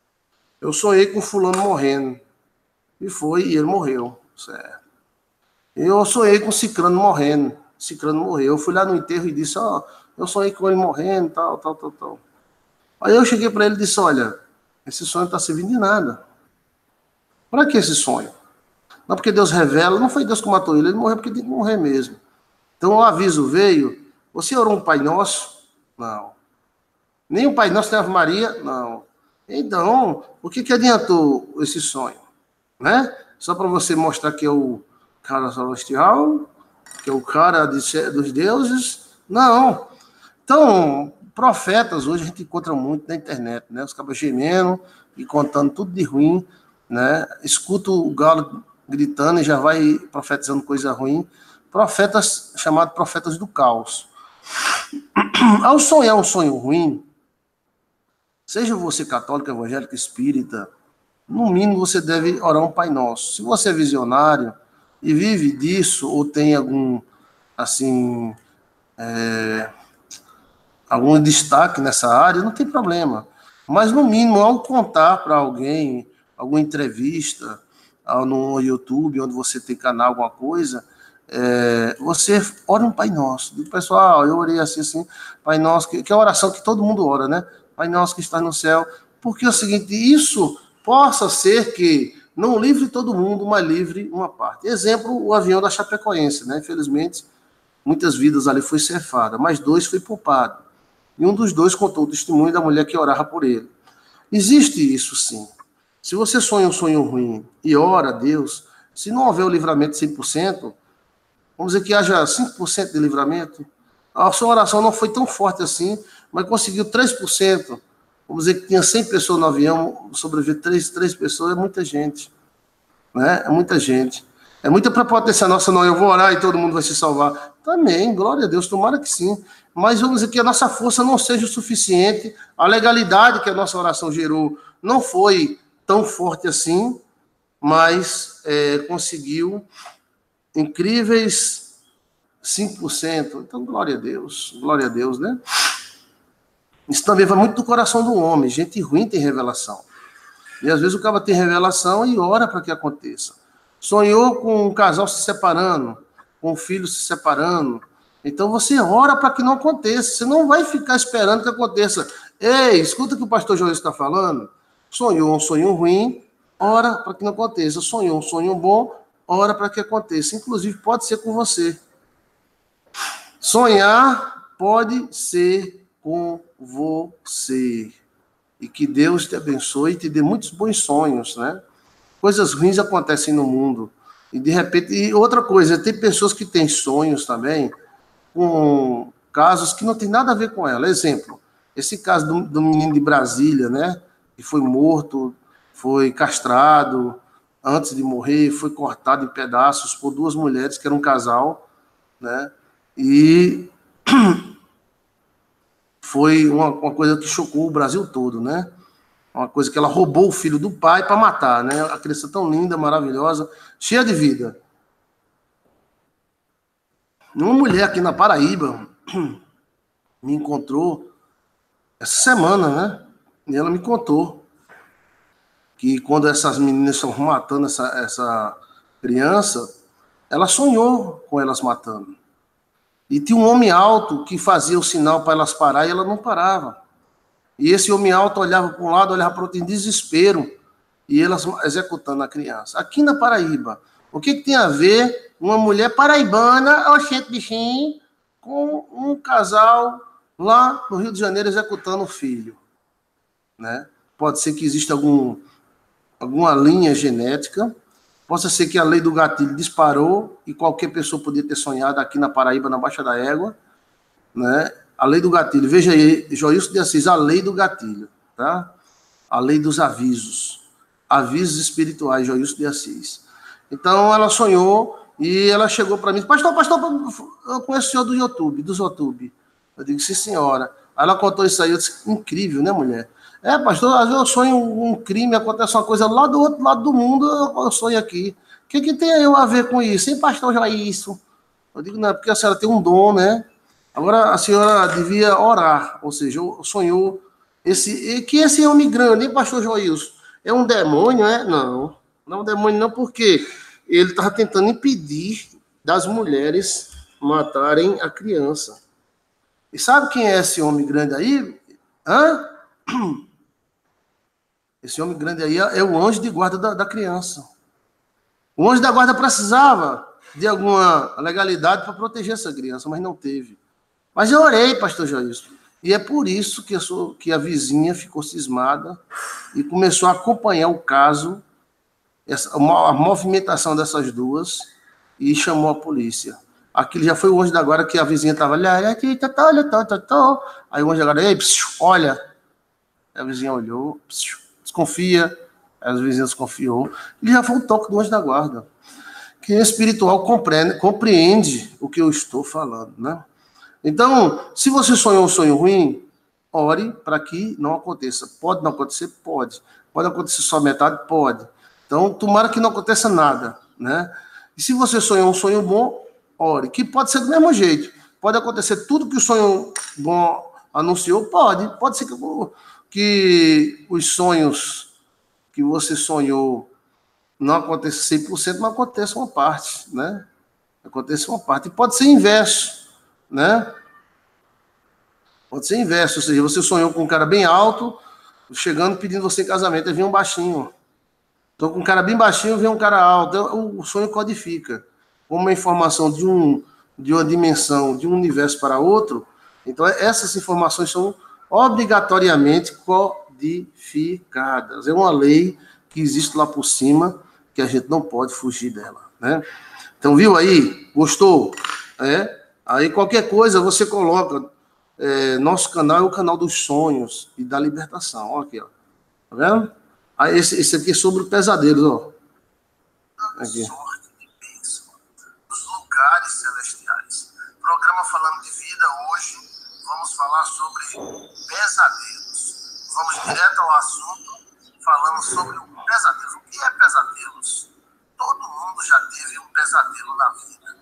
eu sonhei com fulano morrendo. E foi, e ele morreu. Certo. Eu sonhei com ciclano morrendo. Ciclano morreu. Eu fui lá no enterro e disse, ó, oh, eu sonhei com ele morrendo, tal, tal, tal, tal. Aí eu cheguei para ele e disse, olha, esse sonho não está servindo de nada. Para que esse sonho? Não porque Deus revela, não foi Deus que matou ele, ele morreu porque tem que morrer mesmo. Então o aviso veio, você orou um Pai Nosso? Não. Nem o Pai Nosso tem Ave Maria, não. Então, o que, que adiantou esse sonho? Né? Só para você mostrar que é o cara celestial, que é o cara de, dos deuses? Não. Então, profetas hoje a gente encontra muito na internet, né? Os cabos gemendo e contando tudo de ruim, né? Escuta o galo gritando e já vai profetizando coisa ruim. Profetas chamados profetas do caos. Ao sonhar um sonho ruim, seja você católico, evangélico, espírita, no mínimo você deve orar um Pai Nosso. Se você é visionário e vive disso, ou tem algum, assim, é, algum destaque nessa área, não tem problema. Mas, no mínimo, ao contar para alguém, alguma entrevista, no YouTube, onde você tem canal, alguma coisa, é, você ora um Pai Nosso. Diz, pessoal, eu orei assim, assim, Pai Nosso, que, que é a oração que todo mundo ora, né? Pai Nosso que está no céu. Porque é o seguinte, isso possa ser que não livre todo mundo, mas livre uma parte. Exemplo, o avião da Chapecoense, né? Infelizmente, muitas vidas ali foi ceifada, mas dois foi poupado. E um dos dois contou o testemunho da mulher que orava por ele. Existe isso, sim. Se você sonha um sonho ruim e ora a Deus, se não houver o livramento cem por cento, vamos dizer que haja cinco por cento de livramento, a sua oração não foi tão forte assim, mas conseguiu três por cento. Vamos dizer que tinha cem pessoas no avião, sobreviver três, três pessoas, é muita gente. Né? É muita gente. É muita prepotência nossa, não, eu vou orar e todo mundo vai se salvar. Também, glória a Deus, tomara que sim. Mas vamos dizer que a nossa força não seja o suficiente, a legalidade que a nossa oração gerou não foi tão forte assim, mas é, conseguiu incríveis cinco por cento. Então, glória a Deus, glória a Deus, né? Isso também vai muito do coração do homem. Gente ruim tem revelação. E às vezes o cara tem revelação e ora para que aconteça. Sonhou com um casal se separando, com um filho se separando. Então você ora para que não aconteça. Você não vai ficar esperando que aconteça. Ei, escuta o que o pastor Joel está falando. Sonhou um sonho ruim, ora para que não aconteça. Sonhou um sonho bom, ora para que aconteça. Inclusive pode ser com você. Sonhar pode ser com você. E que Deus te abençoe e te dê muitos bons sonhos, né? Coisas ruins acontecem no mundo. E de repente... E outra coisa, tem pessoas que têm sonhos também com casos que não tem nada a ver com ela. Exemplo, esse caso do, do menino de Brasília, né? Que foi morto, foi castrado antes de morrer, foi cortado em pedaços por duas mulheres que eram um casal, né? E... foi uma, uma coisa que chocou o Brasil todo, né? Uma coisa que ela roubou o filho do pai para matar, né? A criança tão linda, maravilhosa, cheia de vida. Uma mulher aqui na Paraíba me encontrou essa semana, né? E ela me contou que quando essas meninas estão matando essa, essa criança, ela sonhou com elas matando. E tinha um homem alto que fazia o sinal para elas parar e ela não parava. E esse homem alto olhava para um lado, olhava para o outro em desespero. E elas executando a criança. Aqui na Paraíba, o que, que tem a ver uma mulher paraibana, oxente bichinho, com um casal lá no Rio de Janeiro executando o filho? Né? Pode ser que exista algum, alguma linha genética. Possa ser que a lei do gatilho disparou e qualquer pessoa podia ter sonhado aqui na Paraíba, na Baixa da Égua, né? A lei do gatilho. Veja aí, Joilson de Assis, a lei do gatilho, tá? A lei dos avisos. Avisos espirituais, Joilson de Assis. Então, ela sonhou e ela chegou para mim, pastor, pastor, eu conheço o senhor do YouTube, dos YouTube. Eu digo, sim, senhora. Aí ela contou isso aí, eu disse, incrível, né, mulher? É, pastor, às vezes eu sonho um crime, acontece uma coisa lá do outro lado do mundo, eu sonho aqui. O que, que tem eu a ver com isso? Hein, pastor, já é isso? Eu digo, não, é porque a senhora tem um dom, né? Agora a senhora devia orar, ou seja, sonhou esse, que esse homem grande, hein, pastor Joilson? É um demônio, é? Não, não é um demônio não, porque ele estava tentando impedir das mulheres matarem a criança. E sabe quem é esse homem grande aí? Hã? Esse homem grande aí é o anjo de guarda da, da criança. O anjo da guarda precisava de alguma legalidade para proteger essa criança, mas não teve. Mas eu orei, pastor Joilson. E é por isso que a, sua, que a vizinha ficou cismada e começou a acompanhar o caso, essa, a movimentação dessas duas, e chamou a polícia. Aquilo já foi o anjo da guarda que a vizinha estava ali, aí o anjo da guarda, ei, psiu, olha, a vizinha olhou, psiu, desconfia, a vizinha desconfiou, e já foi o toque do anjo da guarda. Quem é espiritual compreende, compreende o que eu estou falando, né? Então, se você sonhou um sonho ruim, ore para que não aconteça. Pode não acontecer? Pode. Pode acontecer só metade? Pode. Então, tomara que não aconteça nada, né? E se você sonhou um sonho bom, ore. Que pode ser do mesmo jeito. Pode acontecer tudo que o sonho bom anunciou? Pode. Pode ser que, que os sonhos que você sonhou não aconteça cem por cento, mas aconteça uma parte, né? Aconteça uma parte. E pode ser inverso, né? Pode ser inverso, ou seja, você sonhou com um cara bem alto, chegando pedindo você em casamento, aí vem um baixinho. Então, com um cara bem baixinho, vem um cara alto. O sonho codifica. Como uma informação de, um, de uma dimensão, de um universo para outro, então essas informações são obrigatoriamente codificadas. É uma lei que existe lá por cima, que a gente não pode fugir dela, né? Então, viu aí? Gostou? É? Aí, qualquer coisa, você coloca... É, nosso canal é o canal dos sonhos e da libertação. Olha aqui, ó. Tá vendo? Aí esse, esse aqui é sobre pesadelos, ó. Aqui. Sorte de bênção dos lugares celestiais. Programa Falando de Vida, hoje vamos falar sobre pesadelos. Vamos direto ao assunto, falando sobre o pesadelo. O que é pesadelos? Todo mundo já teve um pesadelo na vida.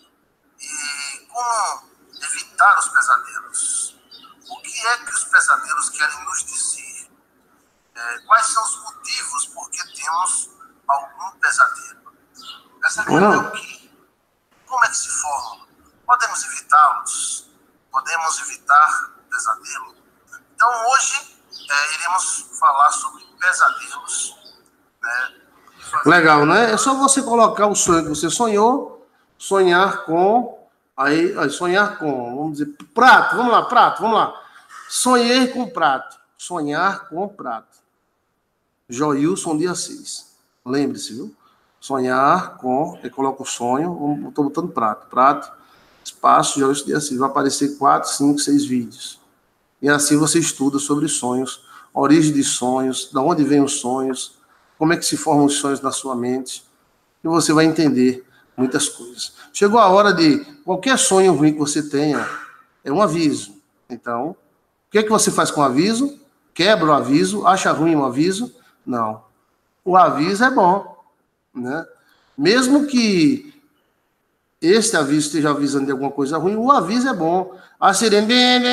E como evitar os pesadelos? O que é que os pesadelos querem nos dizer? É, quais são os motivos por que temos algum pesadelo? Pesadelo é o quê? Como é que se formam? Podemos evitá-los? Podemos evitar o pesadelo? Então, hoje, é, iremos falar sobre pesadelos. Né? Legal, né? É só você colocar o sonho que você sonhou, sonhar com... Aí, aí, sonhar com, vamos dizer, prato, vamos lá, prato, vamos lá. Sonhei com prato. Sonhar com prato. Joilson de Assis. Lembre-se, viu? Sonhar com, eu coloco o sonho, estou botando prato. Prato, espaço, Joilson de Assis. Vai aparecer quatro, cinco, seis vídeos. E assim você estuda sobre sonhos, origem de sonhos, de onde vêm os sonhos, como é que se formam os sonhos na sua mente. E você vai entender muitas coisas. Chegou a hora de qualquer sonho ruim que você tenha, é um aviso. Então, o que é que você faz com o aviso? Quebra o aviso? Acha ruim o aviso? Não. O aviso é bom, né? Mesmo que este aviso esteja avisando de alguma coisa ruim, o aviso é bom. A sirene...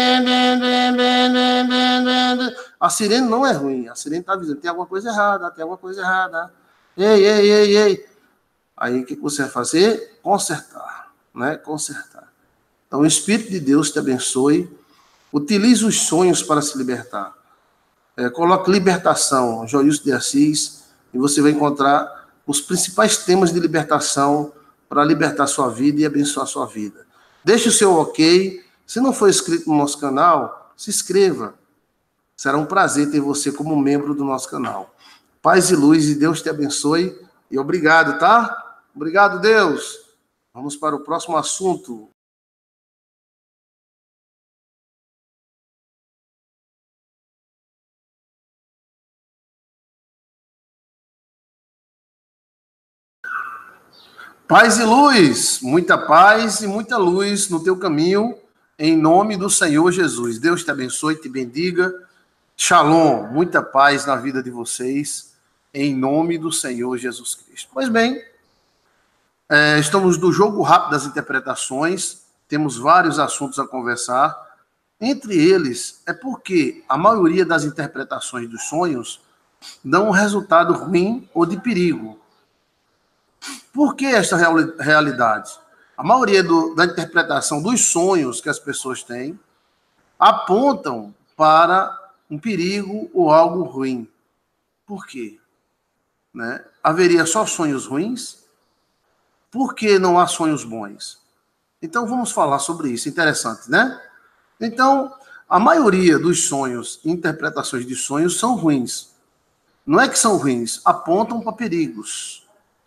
A sirene não é ruim. A sirene está avisando. Tem alguma coisa errada, tem alguma coisa errada. Ei, ei, ei, ei. Aí, o que você vai fazer? Consertar, né? Consertar. Então, o Espírito de Deus te abençoe. Utilize os sonhos para se libertar. É, coloque libertação, Joilson de Assis, e você vai encontrar os principais temas de libertação para libertar sua vida e abençoar sua vida. Deixe o seu ok. Se não for inscrito no nosso canal, se inscreva. Será um prazer ter você como membro do nosso canal. Paz e luz, e Deus te abençoe. E obrigado, tá? Obrigado, Deus. Vamos para o próximo assunto. Paz e luz, muita paz e muita luz no teu caminho, em nome do Senhor Jesus. Deus te abençoe, te bendiga. Shalom, muita paz na vida de vocês, em nome do Senhor Jesus Cristo. Pois bem, é, estamos no jogo rápido das interpretações, temos vários assuntos a conversar. Entre eles, é porque a maioria das interpretações dos sonhos dão um resultado ruim ou de perigo. Por que esta realidade? A maioria do, da interpretação dos sonhos que as pessoas têm apontam para um perigo ou algo ruim. Por quê? Né? Haveria só sonhos ruins? Por que não há sonhos bons? Então, vamos falar sobre isso. Interessante, né? Então, a maioria dos sonhos, interpretações de sonhos, são ruins. Não é que são ruins, apontam para perigos.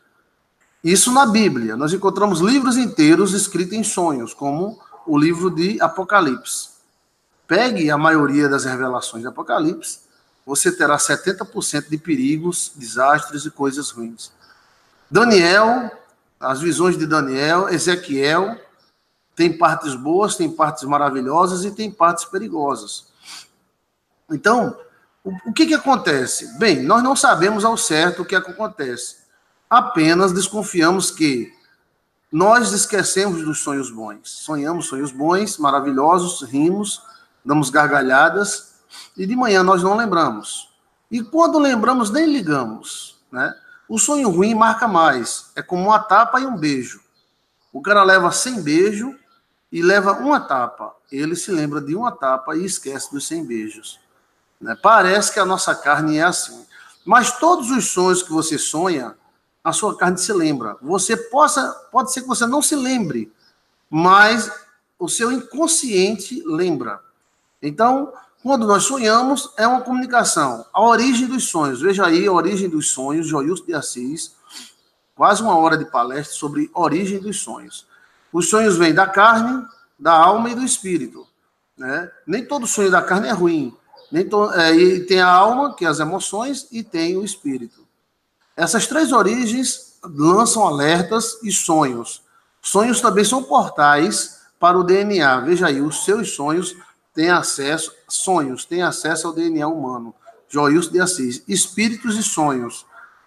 Isso na Bíblia. Nós encontramos livros inteiros escritos em sonhos, como o livro de Apocalipse. Pegue a maioria das revelações de Apocalipse, você terá setenta por cento de perigos, desastres e coisas ruins. Daniel, as visões de Daniel, Ezequiel, tem partes boas, tem partes maravilhosas e tem partes perigosas. Então, o, o que que acontece? Bem, nós não sabemos ao certo o que, é que acontece. Apenas desconfiamos que nós esquecemos dos sonhos bons. Sonhamos sonhos bons, maravilhosos, rimos, damos gargalhadas, e de manhã nós não lembramos. E quando lembramos, nem ligamos, né? O sonho ruim marca mais. É como uma tapa e um beijo. O cara leva cem beijos e leva uma tapa. Ele se lembra de uma tapa e esquece dos cem beijos. Né? Parece que a nossa carne é assim. Mas todos os sonhos que você sonha, a sua carne se lembra. Você possa, pode ser que você não se lembre, mas o seu inconsciente lembra. Então, quando nós sonhamos, é uma comunicação. A origem dos sonhos. Veja aí a origem dos sonhos, Joilson de Assis. Quase uma hora de palestra sobre a origem dos sonhos. Os sonhos vêm da carne, da alma e do espírito. Né? Nem todo sonho da carne é ruim. Nem to... é, e tem a alma, que é as emoções, e tem o espírito. Essas três origens lançam alertas e sonhos. Sonhos também são portais para o D N A. Veja aí, os seus sonhos têm acesso, sonhos têm acesso ao D N A humano. Joilson de Assis. Espíritos e sonhos.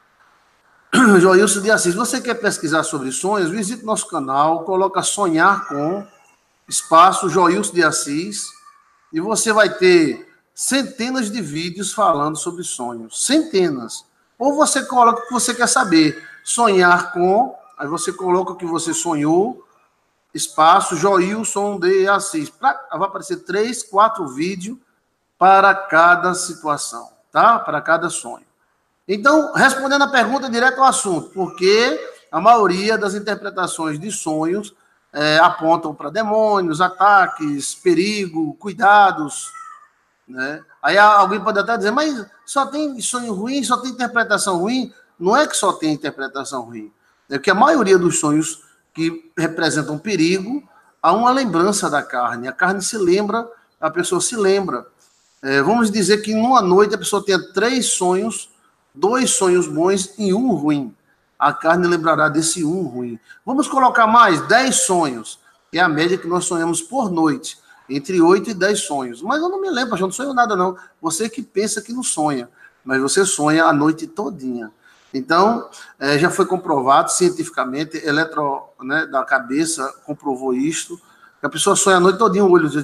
Joilson de Assis. Você quer pesquisar sobre sonhos? Visite nosso canal, coloca Sonhar com, espaço Joilson de Assis, e você vai ter centenas de vídeos falando sobre sonhos. Centenas. Ou você coloca o que você quer saber. Sonhar com, aí você coloca o que você sonhou, espaço Joilson de Assis. Pra, vai aparecer três, quatro vídeos para cada situação, tá? Para cada sonho. Então, respondendo a pergunta direto ao assunto, porque a maioria das interpretações de sonhos é, apontam para demônios, ataques, perigo, cuidados, né? Aí alguém pode até dizer, mas só tem sonho ruim, só tem interpretação ruim. Não é que só tem interpretação ruim. É que a maioria dos sonhos que representam perigo, há uma lembrança da carne. A carne se lembra, a pessoa se lembra. É, vamos dizer que numa noite a pessoa tenha três sonhos, dois sonhos bons e um ruim. A carne lembrará desse um ruim. Vamos colocar mais dez sonhos, que é a média que nós sonhamos por noite. Entre oito e dez sonhos. Mas eu não me lembro, eu não sonho nada, não. Você que pensa que não sonha, mas você sonha a noite todinha. Então, é, já foi comprovado cientificamente, eletro, né, da cabeça comprovou isto, que a pessoa sonha a noite todinha, o olho,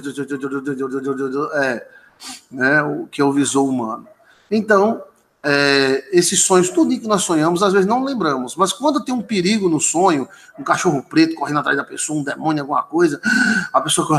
é, né, o que é o visor humano. Então, é, esses sonhos, tudo que nós sonhamos, às vezes não lembramos, mas quando tem um perigo no sonho, um cachorro preto correndo atrás da pessoa, um demônio, alguma coisa, a pessoa,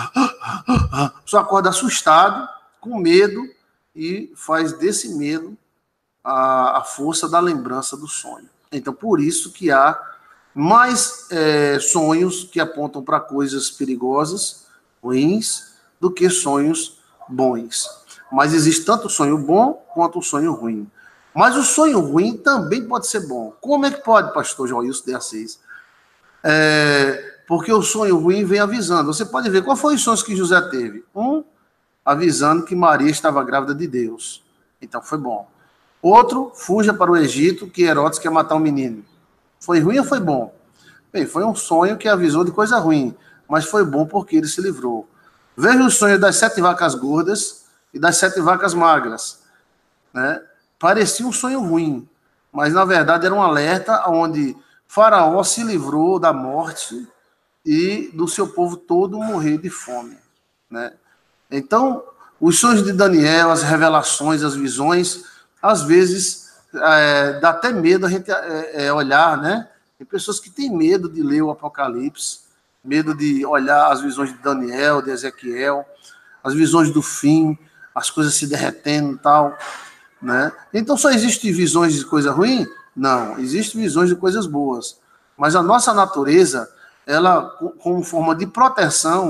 a pessoa acorda assustado, com medo, e faz desse medo a, a força da lembrança do sonho. Então, por isso que há mais é, sonhos que apontam para coisas perigosas, ruins, do que sonhos bons. Mas existe tanto o sonho bom quanto o sonho ruim. Mas o sonho ruim também pode ser bom. Como é que pode, pastor Joilson de Assis? É, porque o sonho ruim vem avisando. Você pode ver qual foi os sonhos que José teve. Um, avisando que Maria estava grávida de Deus. Então foi bom. Outro, fuja para o Egito, que Herodes quer matar um menino. Foi ruim ou foi bom? Bem, foi um sonho que avisou de coisa ruim, mas foi bom porque ele se livrou. Veja o sonho das sete vacas gordas e das sete vacas magras, né? Parecia um sonho ruim, mas na verdade era um alerta onde Faraó se livrou da morte e do seu povo todo morrer de fome, né? Então, os sonhos de Daniel, as revelações, as visões, às vezes é, dá até medo a gente é, é, olhar, né? Tem pessoas que têm medo de ler o Apocalipse, medo de olhar as visões de Daniel, de Ezequiel, as visões do fim, as coisas se derretendo e tal, né? Então só existem visões de coisa ruim? Não, existem visões de coisas boas. Mas a nossa natureza, ela, como forma de proteção,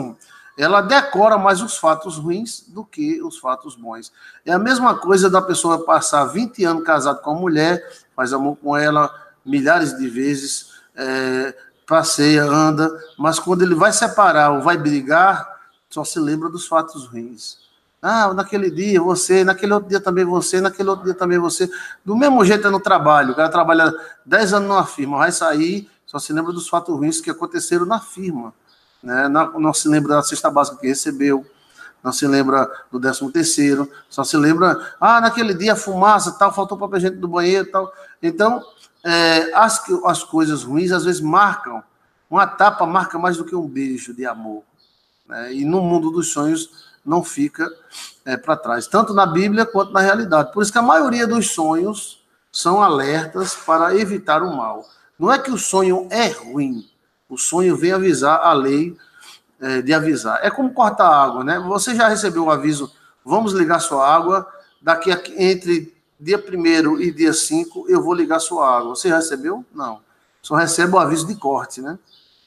ela decora mais os fatos ruins do que os fatos bons. É a mesma coisa da pessoa passar vinte anos casado com a mulher, faz amor com ela milhares de vezes, é, passeia, anda, mas quando ele vai separar ou vai brigar, só se lembra dos fatos ruins. Ah, naquele dia você, naquele outro dia também você, naquele outro dia também você. Do mesmo jeito é no trabalho. O cara trabalha dez anos numa firma, vai sair, só se lembra dos fatos ruins que aconteceram na firma. Né? Não, não se lembra da cesta básica que recebeu, não se lembra do décimo terceiro, só se lembra, ah, naquele dia a fumaça, tal, faltou papel higiênico do banheiro, tal. Então, é, as, as coisas ruins às vezes marcam. Uma tapa marca mais do que um beijo de amor. Né? E no mundo dos sonhos não fica é, para trás, tanto na Bíblia quanto na realidade. Por isso que a maioria dos sonhos são alertas para evitar o mal. Não é que o sonho é ruim, o sonho vem avisar a lei é, de avisar. É como cortar água, né? Você já recebeu um aviso, vamos ligar sua água, daqui a, entre dia primeiro e dia cinco eu vou ligar sua água. Você já recebeu? Não. Só recebe o aviso de corte, né?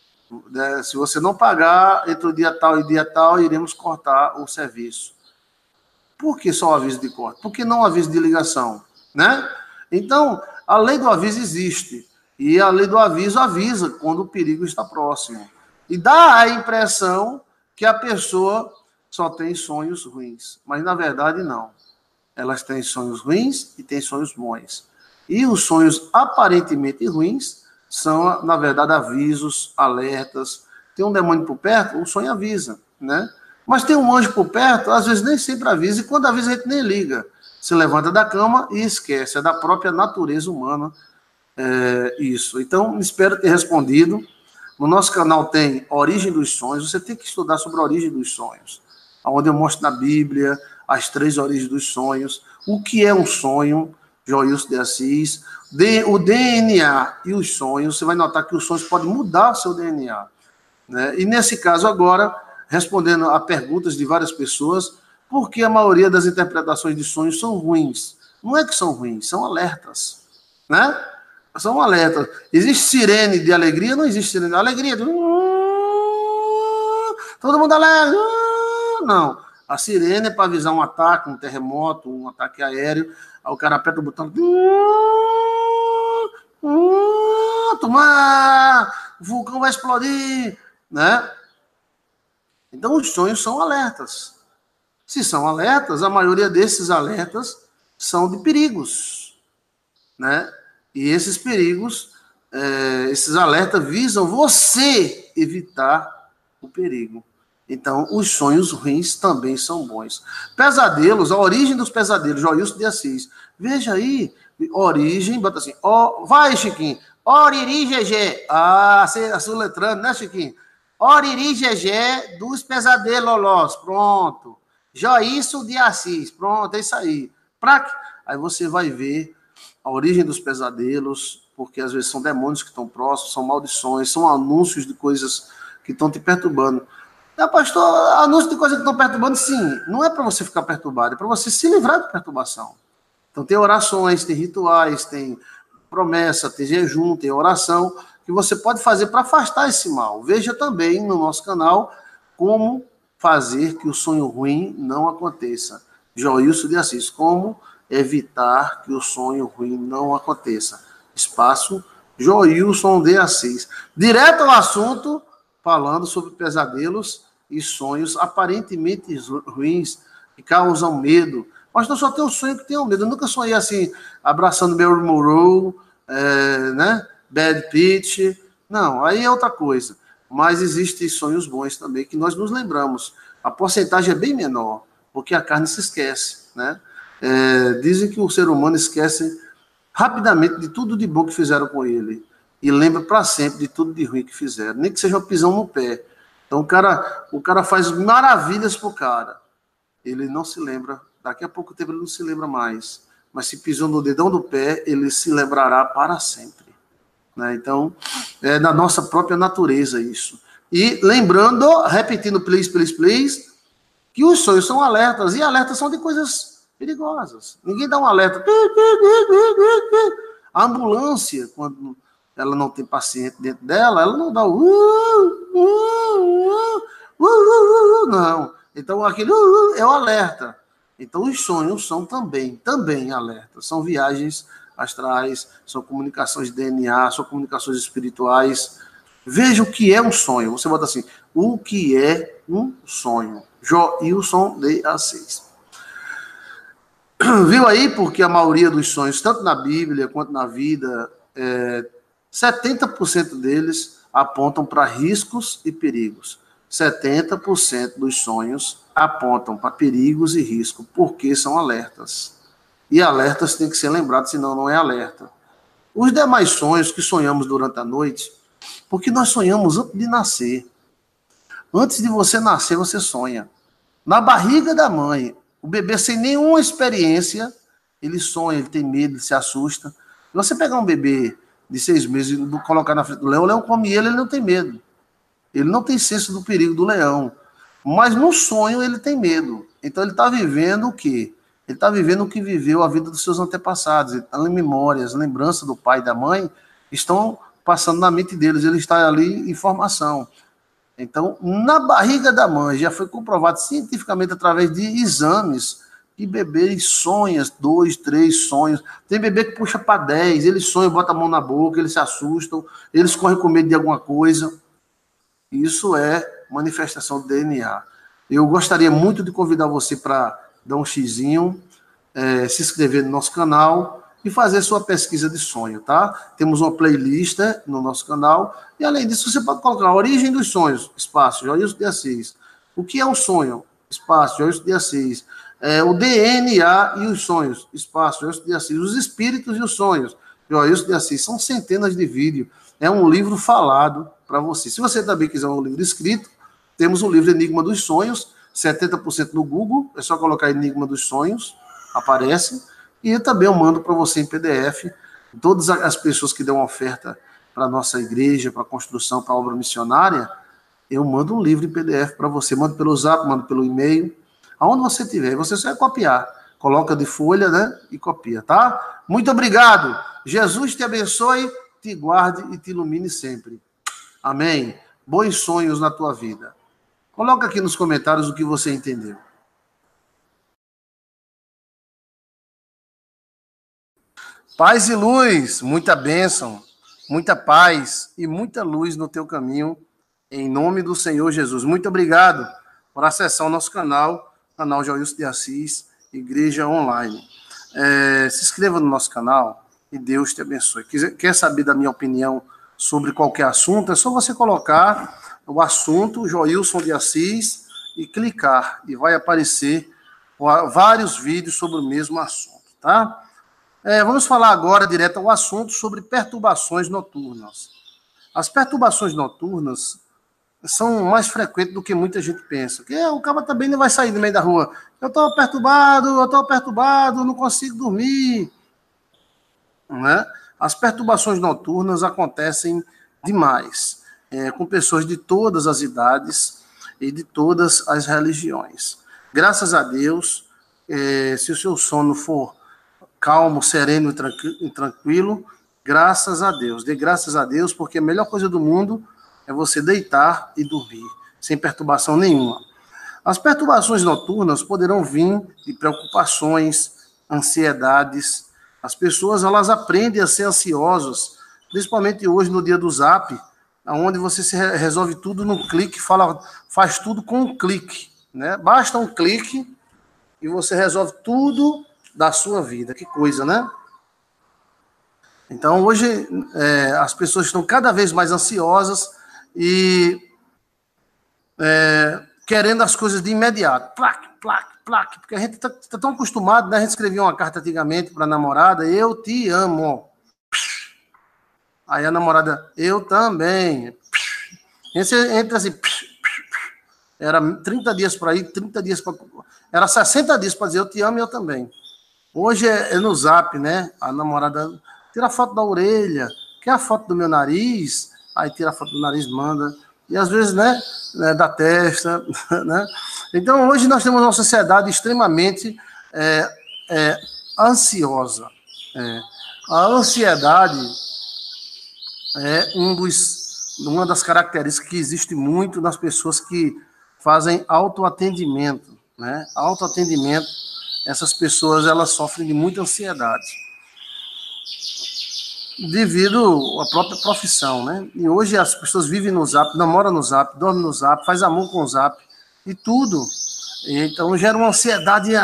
Se você não pagar entre o dia tal e dia tal, iremos cortar o serviço. Por que só o aviso de corte? Por que não o aviso de ligação? Né? Então, a lei do aviso existe. E a lei do aviso avisa quando o perigo está próximo. E dá a impressão que a pessoa só tem sonhos ruins. Mas, na verdade, não. Elas têm sonhos ruins e têm sonhos bons. E os sonhos aparentemente ruins são, na verdade, avisos, alertas. Tem um demônio por perto, o sonho avisa, né? Mas tem um anjo por perto, às vezes nem sempre avisa, e quando avisa a gente nem liga. Se levanta da cama e esquece, é da própria natureza humana é, isso. Então, espero ter respondido. No nosso canal tem Origem dos Sonhos, você tem que estudar sobre a origem dos sonhos, onde eu mostro na Bíblia as três origens dos sonhos, o que é um sonho, Joilson de Assis, o D N A e os sonhos. Você vai notar que os sonhos podem mudar o seu D N A. Né? E nesse caso agora, respondendo a perguntas de várias pessoas, por que a maioria das interpretações de sonhos são ruins? Não é que são ruins, são alertas. Né? São alertas. Existe sirene de alegria? Não existe sirene de alegria. Todo mundo alegre. Não. A sirene é para avisar um ataque, um terremoto, um ataque aéreo. Aí o cara aperta o botão. Tomar! O vulcão vai explodir. Né? Então, os sonhos são alertas. Se são alertas, a maioria desses alertas são de perigos. Né? E esses perigos, é, esses alertas visam você evitar o perigo. Então, os sonhos ruins também são bons. Pesadelos, a origem dos pesadelos, Joilson de Assis. Veja aí, origem, bota assim, ó, vai, Chiquinho, oriri gegé. Ah, você soletrando, né, Chiquinho? Oriri gegé dos pesadelolós, pronto. Joilson de Assis, pronto, é isso aí. Pra... Aí você vai ver a origem dos pesadelos, porque às vezes são demônios que estão próximos, são maldições, são anúncios de coisas que estão te perturbando. Ah, pastor, anúncio de coisas que estão perturbando, sim. Não é para você ficar perturbado, é para você se livrar de perturbação. Então tem orações, tem rituais, tem promessa, tem jejum, tem oração, que você pode fazer para afastar esse mal. Veja também no nosso canal como fazer que o sonho ruim não aconteça. Joilson de Assis, como evitar que o sonho ruim não aconteça. Espaço Joilson de Assis. Direto ao assunto, falando sobre pesadelos e sonhos aparentemente ruins, que causam medo. Mas não só tem um sonho que tem um medo. Eu nunca sonhei assim, abraçando Marilyn Monroe, é, né? Brad Pitt. Não, aí é outra coisa. Mas existem sonhos bons também, que nós nos lembramos. A porcentagem é bem menor, porque a carne se esquece, né? É, dizem que o ser humano esquece rapidamente de tudo de bom que fizeram com ele. E lembra para sempre de tudo de ruim que fizeram. Nem que seja uma pisão no pé. Então o cara, o cara faz maravilhas pro cara. Ele não se lembra. Daqui a pouco tempo ele não se lembra mais. Mas se pisou no dedão do pé, ele se lembrará para sempre. Né? Então, é da nossa própria natureza isso. E lembrando, repetindo, please, please, please, que os sonhos são alertas. E alertas são de coisas perigosas. Ninguém dá um alerta. A ambulância, quando ela não tem paciente dentro dela, ela não dá o uh, uh, uh, uh, uh, uh, não. Então, aquele uh, uh, é o alerta. Então, os sonhos são também, também alertas. São viagens astrais, são comunicações de D N A, são comunicações espirituais. Veja o que é um sonho. Você bota assim, o que é um sonho? Joilson de Assis. Viu aí? Porque a maioria dos sonhos, tanto na Bíblia quanto na vida, é, setenta por cento deles apontam para riscos e perigos. setenta por cento dos sonhos apontam para perigos e riscos, porque são alertas. E alertas têm que ser lembrados, senão não é alerta. Os demais sonhos que sonhamos durante a noite, porque nós sonhamos antes de nascer. Antes de você nascer, você sonha. Na barriga da mãe, o bebê sem nenhuma experiência, ele sonha, ele tem medo, ele se assusta. Se você pegar um bebê de seis meses e colocar na frente do leão, o leão come ele, ele não tem medo. Ele não tem senso do perigo do leão. Mas no sonho ele tem medo. Então ele está vivendo o quê? Ele está vivendo o que viveu a vida dos seus antepassados. As memórias, lembranças do pai e da mãe estão passando na mente deles. Ele está ali em formação. Então, na barriga da mãe, já foi comprovado cientificamente através de exames que bebês sonham dois, três sonhos. Tem bebê que puxa para dez, eles sonham, botam a mão na boca, eles se assustam, eles correm com medo de alguma coisa. Isso é manifestação do D N A. Eu gostaria muito de convidar você para dar um xizinho, é, se inscrever no nosso canal e fazer sua pesquisa de sonho, tá? Temos uma playlist no nosso canal e, além disso, você pode colocar a origem dos sonhos, espaço, Joilson de Assis. O que é um sonho? Espaço, Joilson de Assis. É, o D N A e os sonhos, espaço, Joilson de Assis. Os espíritos e os sonhos, Joilson de Assis. São centenas de vídeos. É um livro falado para você. Se você também quiser um livro escrito, temos um livro Enigma dos Sonhos, setenta por cento no Google, é só colocar Enigma dos Sonhos, aparece. E também eu mando para você em P D F, todas as pessoas que dão oferta para a nossa igreja, para a construção, para a obra missionária, eu mando um livro em P D F para você, mando pelo Zap, mando pelo e-mail, aonde você tiver, você só é copiar, coloca de folha, né, e copia, tá? Muito obrigado, Jesus te abençoe, te guarde e te ilumine sempre. Amém. Bons sonhos na tua vida. Coloca aqui nos comentários o que você entendeu. Paz e luz, muita bênção, muita paz e muita luz no teu caminho, em nome do Senhor Jesus. Muito obrigado por acessar o nosso canal, canal Joilson de Assis, Igreja Online. É, se inscreva no nosso canal e Deus te abençoe. Quer, quer saber da minha opinião sobre qualquer assunto? É só você colocar o assunto Joilson de Assis e clicar, e vai aparecer vários vídeos sobre o mesmo assunto, tá? É, vamos falar agora direto ao assunto sobre perturbações noturnas. As perturbações noturnas são mais frequentes do que muita gente pensa. Porque o cara também não vai sair no meio da rua. Eu estou perturbado, eu estou perturbado, não consigo dormir. Né? As perturbações noturnas acontecem demais, é, com pessoas de todas as idades e de todas as religiões. Graças a Deus, é, se o seu sono for calmo, sereno e tranquilo, graças a Deus. Dê graças a Deus, porque a melhor coisa do mundo é você deitar e dormir, sem perturbação nenhuma. As perturbações noturnas poderão vir de preocupações, ansiedades. As pessoas, elas aprendem a ser ansiosas, principalmente hoje no dia do Zap, onde você se resolve tudo num clique, fala, faz tudo com um clique, né? Basta um clique e você resolve tudo da sua vida. Que coisa, né? Então, hoje, é, as pessoas estão cada vez mais ansiosas e é, querendo as coisas de imediato. Plaque, plaque, plaque. Porque a gente está tá tão acostumado, né? A gente escrevia uma carta antigamente para a namorada, eu te amo. Aí a namorada, eu também. Entre assim, era trinta dias para ir, trinta dias para... Era sessenta dias para dizer, eu te amo e eu também. Hoje é, é no Zap, né? A namorada tira a foto da orelha, quer a foto do meu nariz, aí tira a foto do nariz, manda. E às vezes, né, né da testa, né? Então, hoje nós temos uma sociedade extremamente é, é, ansiosa. É. A ansiedade é um dos, uma das características que existe muito nas pessoas que fazem autoatendimento, né? Autoatendimento, essas pessoas elas sofrem de muita ansiedade devido à própria profissão, né? E hoje as pessoas vivem no Zap, namoram no Zap, dormem no Zap, faz amor com o Zap e tudo. Então gera uma ansiedade,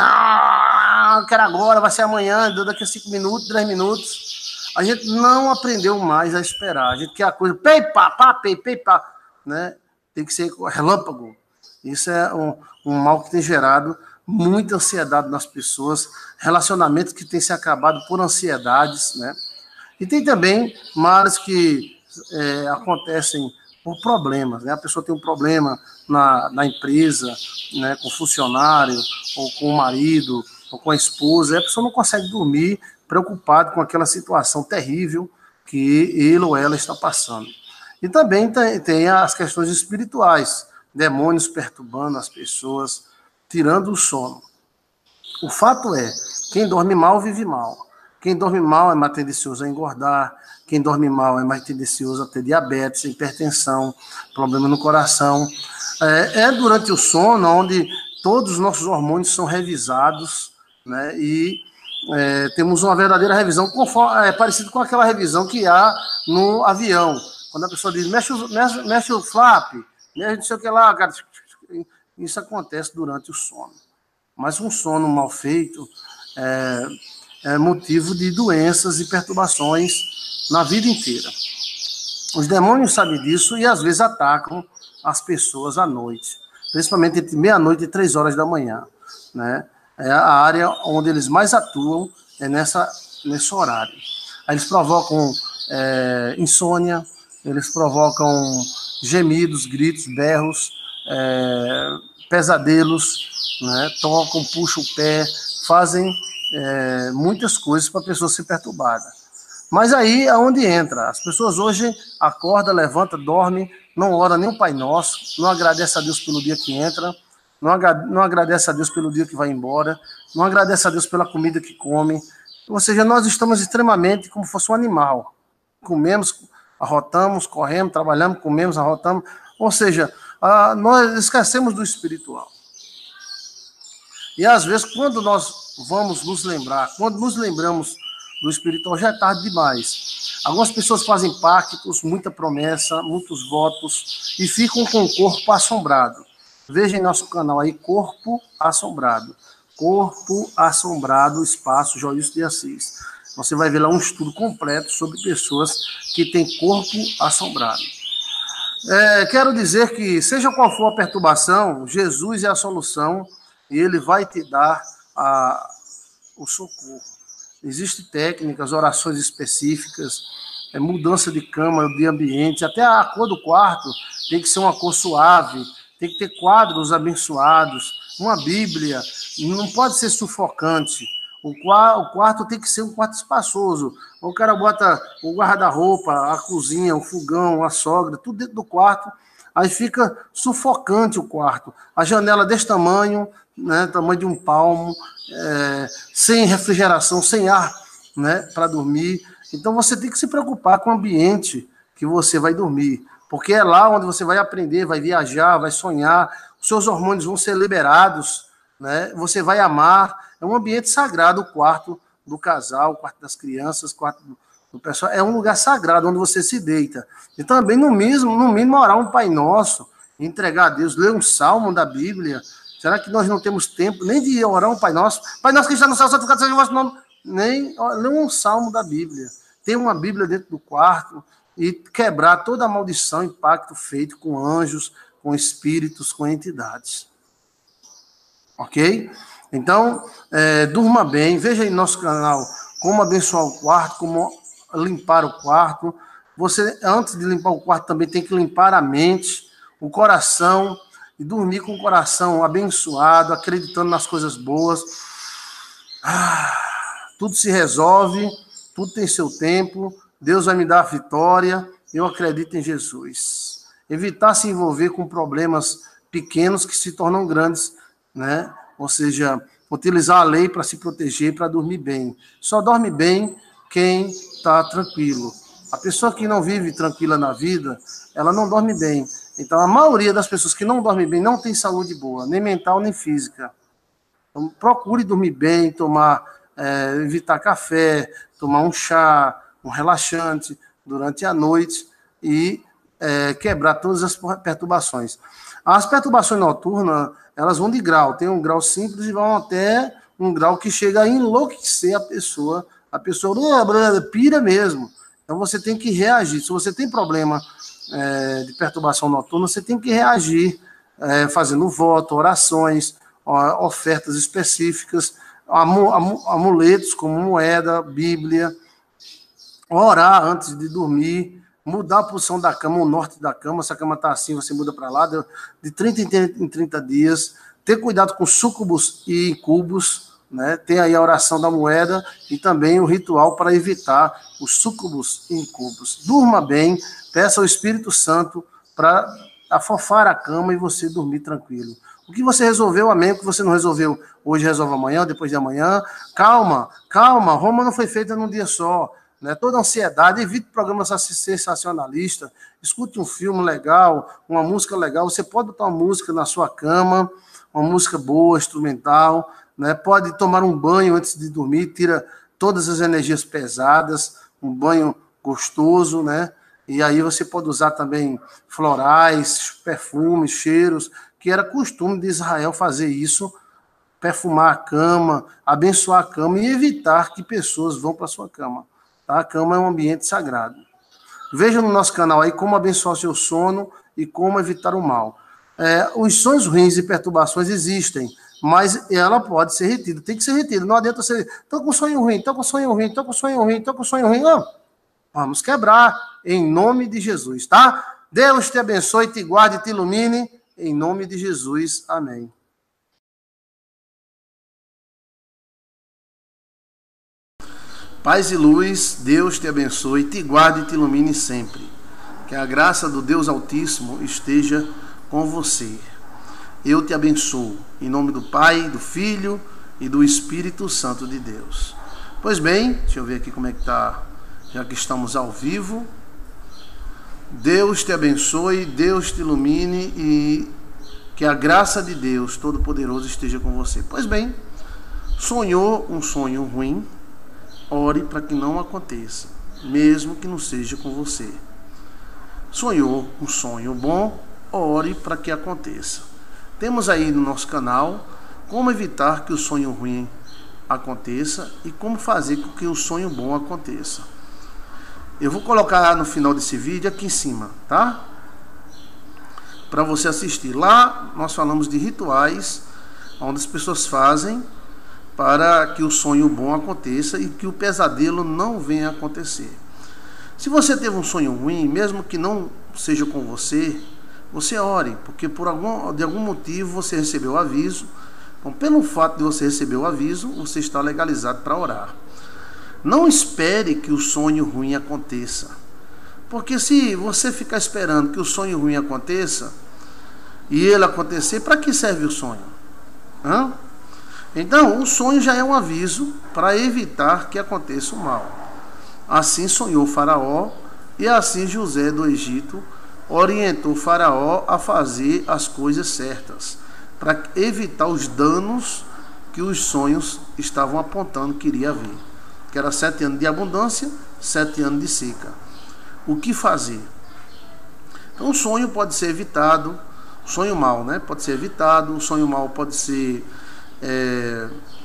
ah, quero agora, vai ser amanhã, daqui a cinco minutos, dez minutos. A gente não aprendeu mais a esperar. A gente quer a coisa, pei, pá, pá, pei, pei, pá, né? Tem que ser relâmpago. Isso é um, um mal que tem gerado muita ansiedade nas pessoas, relacionamentos que têm se acabado por ansiedades, né? E tem também males que é, acontecem por problemas, né? A pessoa tem um problema na, na empresa, né, com o funcionário, ou com o marido, ou com a esposa, e a pessoa não consegue dormir preocupado com aquela situação terrível que ele ou ela está passando. E também tem, tem as questões espirituais, demônios perturbando as pessoas, tirando o sono. O fato é, quem dorme mal, vive mal. Quem dorme mal é mais tendencioso a engordar, quem dorme mal é mais tendencioso a ter diabetes, hipertensão, problema no coração. É, é durante o sono onde todos os nossos hormônios são revisados, né, e é, temos uma verdadeira revisão, conforme, é, parecido com aquela revisão que há no avião. Quando a pessoa diz, mexe o, mexe, mexe o flap, mexe não sei o que lá, cara, isso acontece durante o sono. Mas um sono mal feito é, é motivo de doenças e perturbações na vida inteira. Os demônios sabem disso e às vezes atacam as pessoas à noite, principalmente entre meia-noite e três horas da manhã, né? É a área onde eles mais atuam, é nessa, nesse horário. Aí eles provocam é, insônia, eles provocam gemidos, gritos, berros, é, pesadelos, né? Tocam, puxam o pé, fazem é, muitas coisas para a pessoa se perturbada. Mas aí é onde entra. As pessoas hoje acordam, levantam, dormem, não oram nem o Pai Nosso, não agradece a Deus pelo dia que entra, não, não agradece a Deus pelo dia que vai embora, não agradece a Deus pela comida que come. Ou seja, nós estamos extremamente como se fosse um animal. Comemos, arrotamos, corremos, trabalhamos, comemos, arrotamos. Ou seja, ah, nós esquecemos do espiritual. E às vezes, quando nós vamos nos lembrar, quando nos lembramos do espiritual, já é tarde demais. Algumas pessoas fazem pactos, muita promessa, muitos votos, e ficam com o corpo assombrado. Veja em nosso canal aí, Corpo Assombrado. Corpo Assombrado, Espaço Joilson de Assis. Você vai ver lá um estudo completo sobre pessoas que têm corpo assombrado. É, quero dizer que, seja qual for a perturbação, Jesus é a solução e ele vai te dar a, o socorro. Existem técnicas, orações específicas, é, mudança de cama, de ambiente, até a cor do quarto tem que ser uma cor suave, tem que ter quadros abençoados, uma Bíblia, não pode ser sufocante. O quarto tem que ser um quarto espaçoso. O cara bota o guarda-roupa, a cozinha, o fogão, a sogra, tudo dentro do quarto. Aí fica sufocante o quarto. A janela desse tamanho, né, tamanho de um palmo, é, sem refrigeração, sem ar, né, para dormir. Então você tem que se preocupar com o ambiente que você vai dormir. Porque é lá onde você vai aprender, vai viajar, vai sonhar. Os seus hormônios vão ser liberados, né? Você vai amar. É um ambiente sagrado, o quarto do casal, o quarto das crianças, o quarto do, do pessoal. É um lugar sagrado onde você se deita. E também, no mínimo, no mínimo, orar um Pai Nosso, entregar a Deus, ler um salmo da Bíblia. Será que nós não temos tempo nem de orar um Pai Nosso? Pai Nosso que está no céu, santificado seja o vosso nome. Nem ler um salmo da Bíblia. Ter uma Bíblia dentro do quarto e quebrar toda a maldição e pacto feito com anjos, com espíritos, com entidades. Ok? Então, é, durma bem, veja aí no nosso canal como abençoar o quarto, como limpar o quarto. Você, antes de limpar o quarto, também tem que limpar a mente, o coração, e dormir com o coração abençoado, acreditando nas coisas boas. Ah, tudo se resolve, tudo tem seu tempo, Deus vai me dar a vitória, eu acredito em Jesus. Evitar se envolver com problemas pequenos que se tornam grandes, né? Ou seja, utilizar a lei para se proteger, para dormir bem. Só dorme bem quem está tranquilo. A pessoa que não vive tranquila na vida, ela não dorme bem. Então, a maioria das pessoas que não dormem bem não tem saúde boa, nem mental, nem física. Então, procure dormir bem, tomar, é, evitar café, tomar um chá, um relaxante durante a noite e é, quebrar todas as perturbações. As perturbações noturnas, elas vão de grau. Tem um grau simples e vão até um grau que chega a enlouquecer a pessoa. A pessoa pira mesmo. Então, você tem que reagir. Se você tem problema é, de perturbação noturna, você tem que reagir é, fazendo voto, orações, ofertas específicas, amuletos como moeda, Bíblia, orar antes de dormir, mudar a posição da cama, o norte da cama. Se a cama está assim, você muda para lá, de trinta em trinta dias. Ter cuidado com súcubos e incubos, né? Tem aí a oração da moeda e também o ritual para evitar os súcubos e incubos. Durma bem, peça ao Espírito Santo para afofar a cama e você dormir tranquilo. O que você resolveu, amém. O que você não resolveu, hoje resolve amanhã, depois de amanhã. Calma, calma. Roma não foi feita num dia só. Né? Toda ansiedade, evite programas sensacionalistas. Escute um filme legal, uma música legal. Você pode botar uma música na sua cama, uma música boa, instrumental. Né? Pode tomar um banho antes de dormir, tira todas as energias pesadas, um banho gostoso, né? E aí você pode usar também florais, perfumes, cheiros, que era costume de Israel fazer isso, perfumar a cama, abençoar a cama e evitar que pessoas vão para a sua cama. Tá? A cama é um ambiente sagrado. Veja no nosso canal aí como abençoar o seu sono e como evitar o mal. É, os sonhos ruins e perturbações existem, mas ela pode ser retida, tem que ser retida. Não adianta você, estou com sonho ruim, estou com sonho ruim, estou com sonho ruim, estou com sonho ruim. Não. Vamos quebrar em nome de Jesus, tá? Deus te abençoe, te guarde, te ilumine, em nome de Jesus. Amém. Paz e luz, Deus te abençoe, te guarde e te ilumine sempre. Que a graça do Deus Altíssimo esteja com você. Eu te abençoo, em nome do Pai, do Filho e do Espírito Santo de Deus. Pois bem, deixa eu ver aqui como é que está, já que estamos ao vivo. Deus te abençoe, Deus te ilumine e que a graça de Deus Todo-Poderoso esteja com você. Pois bem, sonhou um sonho ruim, ore para que não aconteça, mesmo que não seja com você. Sonhou um sonho bom, ore para que aconteça. Temos aí no nosso canal como evitar que o sonho ruim aconteça e como fazer com que o sonho bom aconteça. Eu vou colocar no final desse vídeo aqui em cima, tá? Para você assistir. Lá nós falamos de rituais onde as pessoas fazem para que o sonho bom aconteça e que o pesadelo não venha a acontecer. Se você teve um sonho ruim, mesmo que não seja com você, você ore, porque por algum, de algum motivo você recebeu o aviso. Então, pelo fato de você receber o aviso, você está legalizado para orar. Não espere que o sonho ruim aconteça. Porque se você ficar esperando que o sonho ruim aconteça, e ele acontecer, para que serve o sonho? Hã? Então, o sonho já é um aviso para evitar que aconteça o mal. Assim sonhou Faraó, e assim José do Egito orientou Faraó a fazer as coisas certas, para evitar os danos que os sonhos estavam apontando que iria haver. Que era sete anos de abundância, sete anos de seca. O que fazer? Então, o sonho pode ser evitado, sonho mau, né? Pode ser evitado, o sonho mau pode ser é,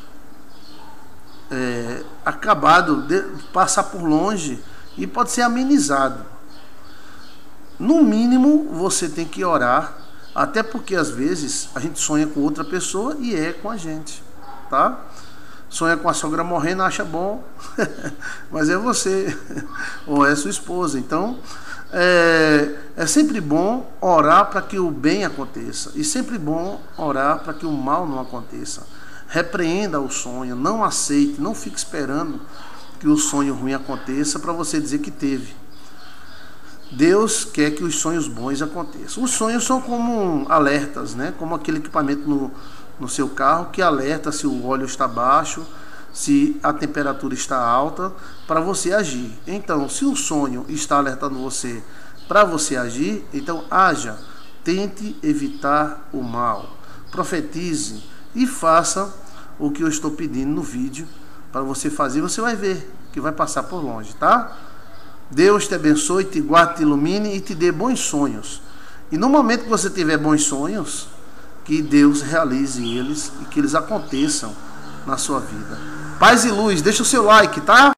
é, acabado, de, passar por longe e pode ser amenizado. No mínimo, você tem que orar, até porque às vezes a gente sonha com outra pessoa e é com a gente, tá? Sonha com a sogra morrendo, acha bom, mas é você, ou é sua esposa. Então, é, é sempre bom orar para que o bem aconteça, e sempre bom orar para que o mal não aconteça. Repreenda o sonho, não aceite, não fique esperando que o sonho ruim aconteça para você dizer que teve. Deus quer que os sonhos bons aconteçam. Os sonhos são como alertas, né? Como aquele equipamento no no seu carro que alerta se o óleo está baixo, se a temperatura está alta, para você agir. Então, se o sonho está alertando você para você agir, então haja. tente evitar o mal. Profetize e faça o que eu estou pedindo no vídeo para você fazer. Você vai ver que vai passar por longe, tá? Deus te abençoe, te guarde, te ilumine e te dê bons sonhos. E no momento que você tiver bons sonhos, que Deus realize eles e que eles aconteçam na sua vida. Paz e luz, deixa o seu like, tá?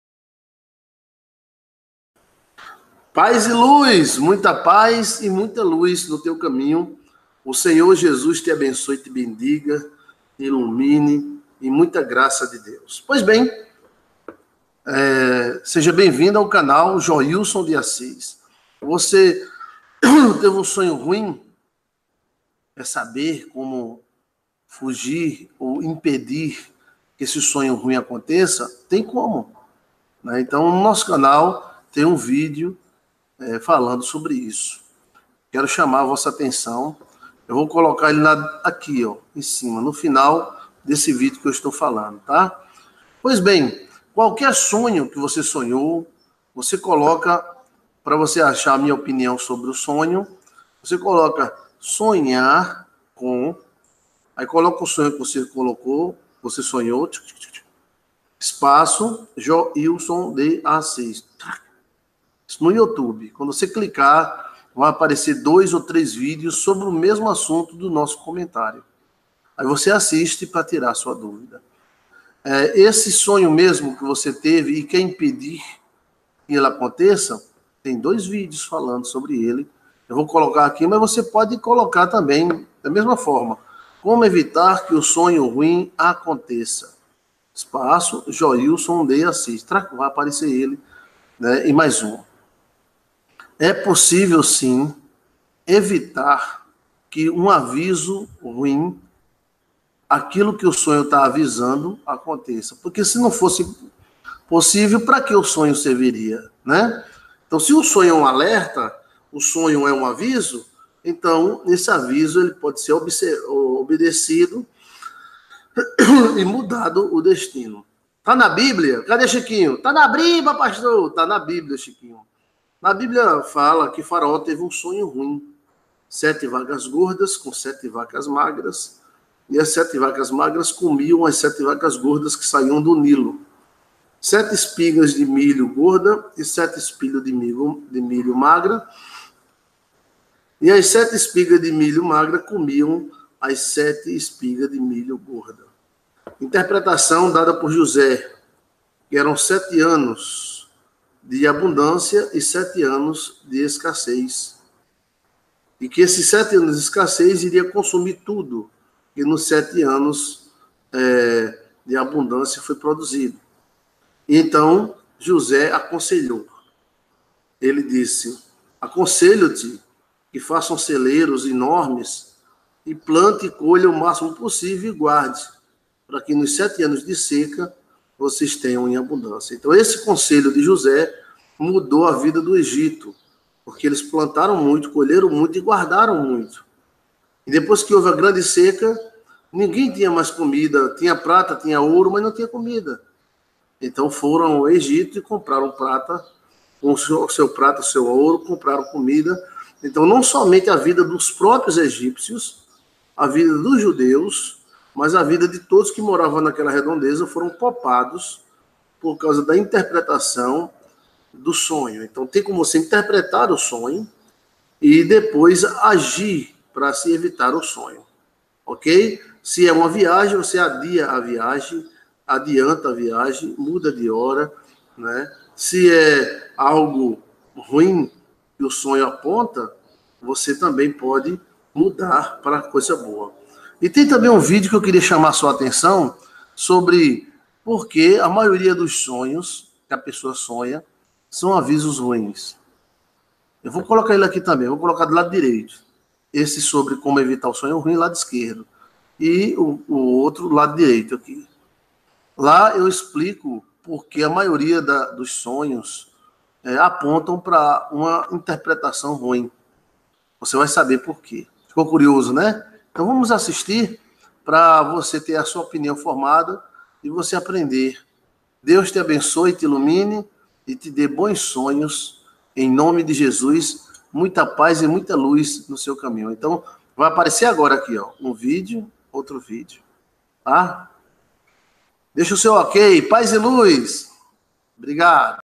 Paz e luz, muita paz e muita luz no teu caminho. O Senhor Jesus te abençoe, te bendiga, te ilumine e muita graça de Deus. Pois bem, é, seja bem-vindo ao canal Joilson de Assis. Você teve um sonho ruim? É saber como fugir ou impedir que esse sonho ruim aconteça? Tem como, né? Então, no nosso canal tem um vídeo é, falando sobre isso. Quero chamar a vossa atenção. Eu vou colocar ele na, aqui, ó, em cima, no final desse vídeo que eu estou falando, tá? Pois bem, qualquer sonho que você sonhou, você coloca, para você achar a minha opinião sobre o sonho, você coloca sonhar com, aí coloca o sonho que você colocou, você sonhou, espaço, Joilson de Assis. No YouTube. Quando você clicar, vão aparecer dois ou três vídeos sobre o mesmo assunto do nosso comentário. Aí você assiste para tirar sua dúvida. É, esse sonho mesmo que você teve e quer impedir que ele aconteça, tem dois vídeos falando sobre ele. Eu vou colocar aqui, mas você pode colocar também da mesma forma. Como evitar que o sonho ruim aconteça? Espaço, Joilson de Assis. Vai aparecer ele, né? E mais um. É possível, sim, evitar que um aviso ruim, aquilo que o sonho está avisando, aconteça. Porque se não fosse possível, para que o sonho serviria, né? Então, se o sonho é um alerta, o sonho é um aviso, então, esse aviso ele pode ser obedecido e mudado o destino. Está na Bíblia? Cadê Chiquinho? Está na Bíblia, pastor? Está na Bíblia, Chiquinho. Na Bíblia fala que Faraó teve um sonho ruim. Sete vacas gordas com sete vacas magras. E as sete vacas magras comiam as sete vacas gordas que saíam do Nilo. Sete espigas de milho gorda e sete espigas de milho, de milho magra. E as sete espigas de milho magra comiam as sete espigas de milho gorda. Interpretação dada por José, que eram sete anos de abundância e sete anos de escassez. E que esses sete anos de escassez iria consumir tudo que nos sete anos é, de abundância foi produzido. Então, José aconselhou. Ele disse, aconselho-te que façam celeiros enormes e plante e colha o máximo possível e guarde, para que nos sete anos de seca vocês tenham em abundância. Então, esse conselho de José mudou a vida do Egito, porque eles plantaram muito, colheram muito e guardaram muito. E depois que houve a grande seca, ninguém tinha mais comida, tinha prata, tinha ouro, mas não tinha comida. Então foram ao Egito e compraram prata, com o seu, seu prata, o seu ouro, compraram comida. Então não somente a vida dos próprios egípcios, a vida dos judeus, mas a vida de todos que moravam naquela redondeza foram poupados por causa da interpretação do sonho. Então tem como você interpretar o sonho e depois agir para se evitar o sonho. Ok? Se é uma viagem, você adia a viagem, adianta a viagem, muda de hora, né? Se é algo ruim que o sonho aponta, você também pode mudar para coisa boa. E tem também um vídeo que eu queria chamar a sua atenção sobre por que a maioria dos sonhos que a pessoa sonha são avisos ruins. Eu vou colocar ele aqui também, vou colocar do lado direito. Esse sobre como evitar o sonho ruim, lado esquerdo. E o, o outro lado direito aqui. Lá eu explico por que a maioria da, dos sonhos é, apontam para uma interpretação ruim. Você vai saber por quê. Ficou curioso, né? Então vamos assistir para você ter a sua opinião formada e você aprender. Deus te abençoe, te ilumine e te dê bons sonhos. Em nome de Jesus. muita paz e muita luz no seu caminho. Então, vai aparecer agora aqui, ó, um vídeo, outro vídeo, tá? Deixa o seu ok, paz e luz. Obrigado.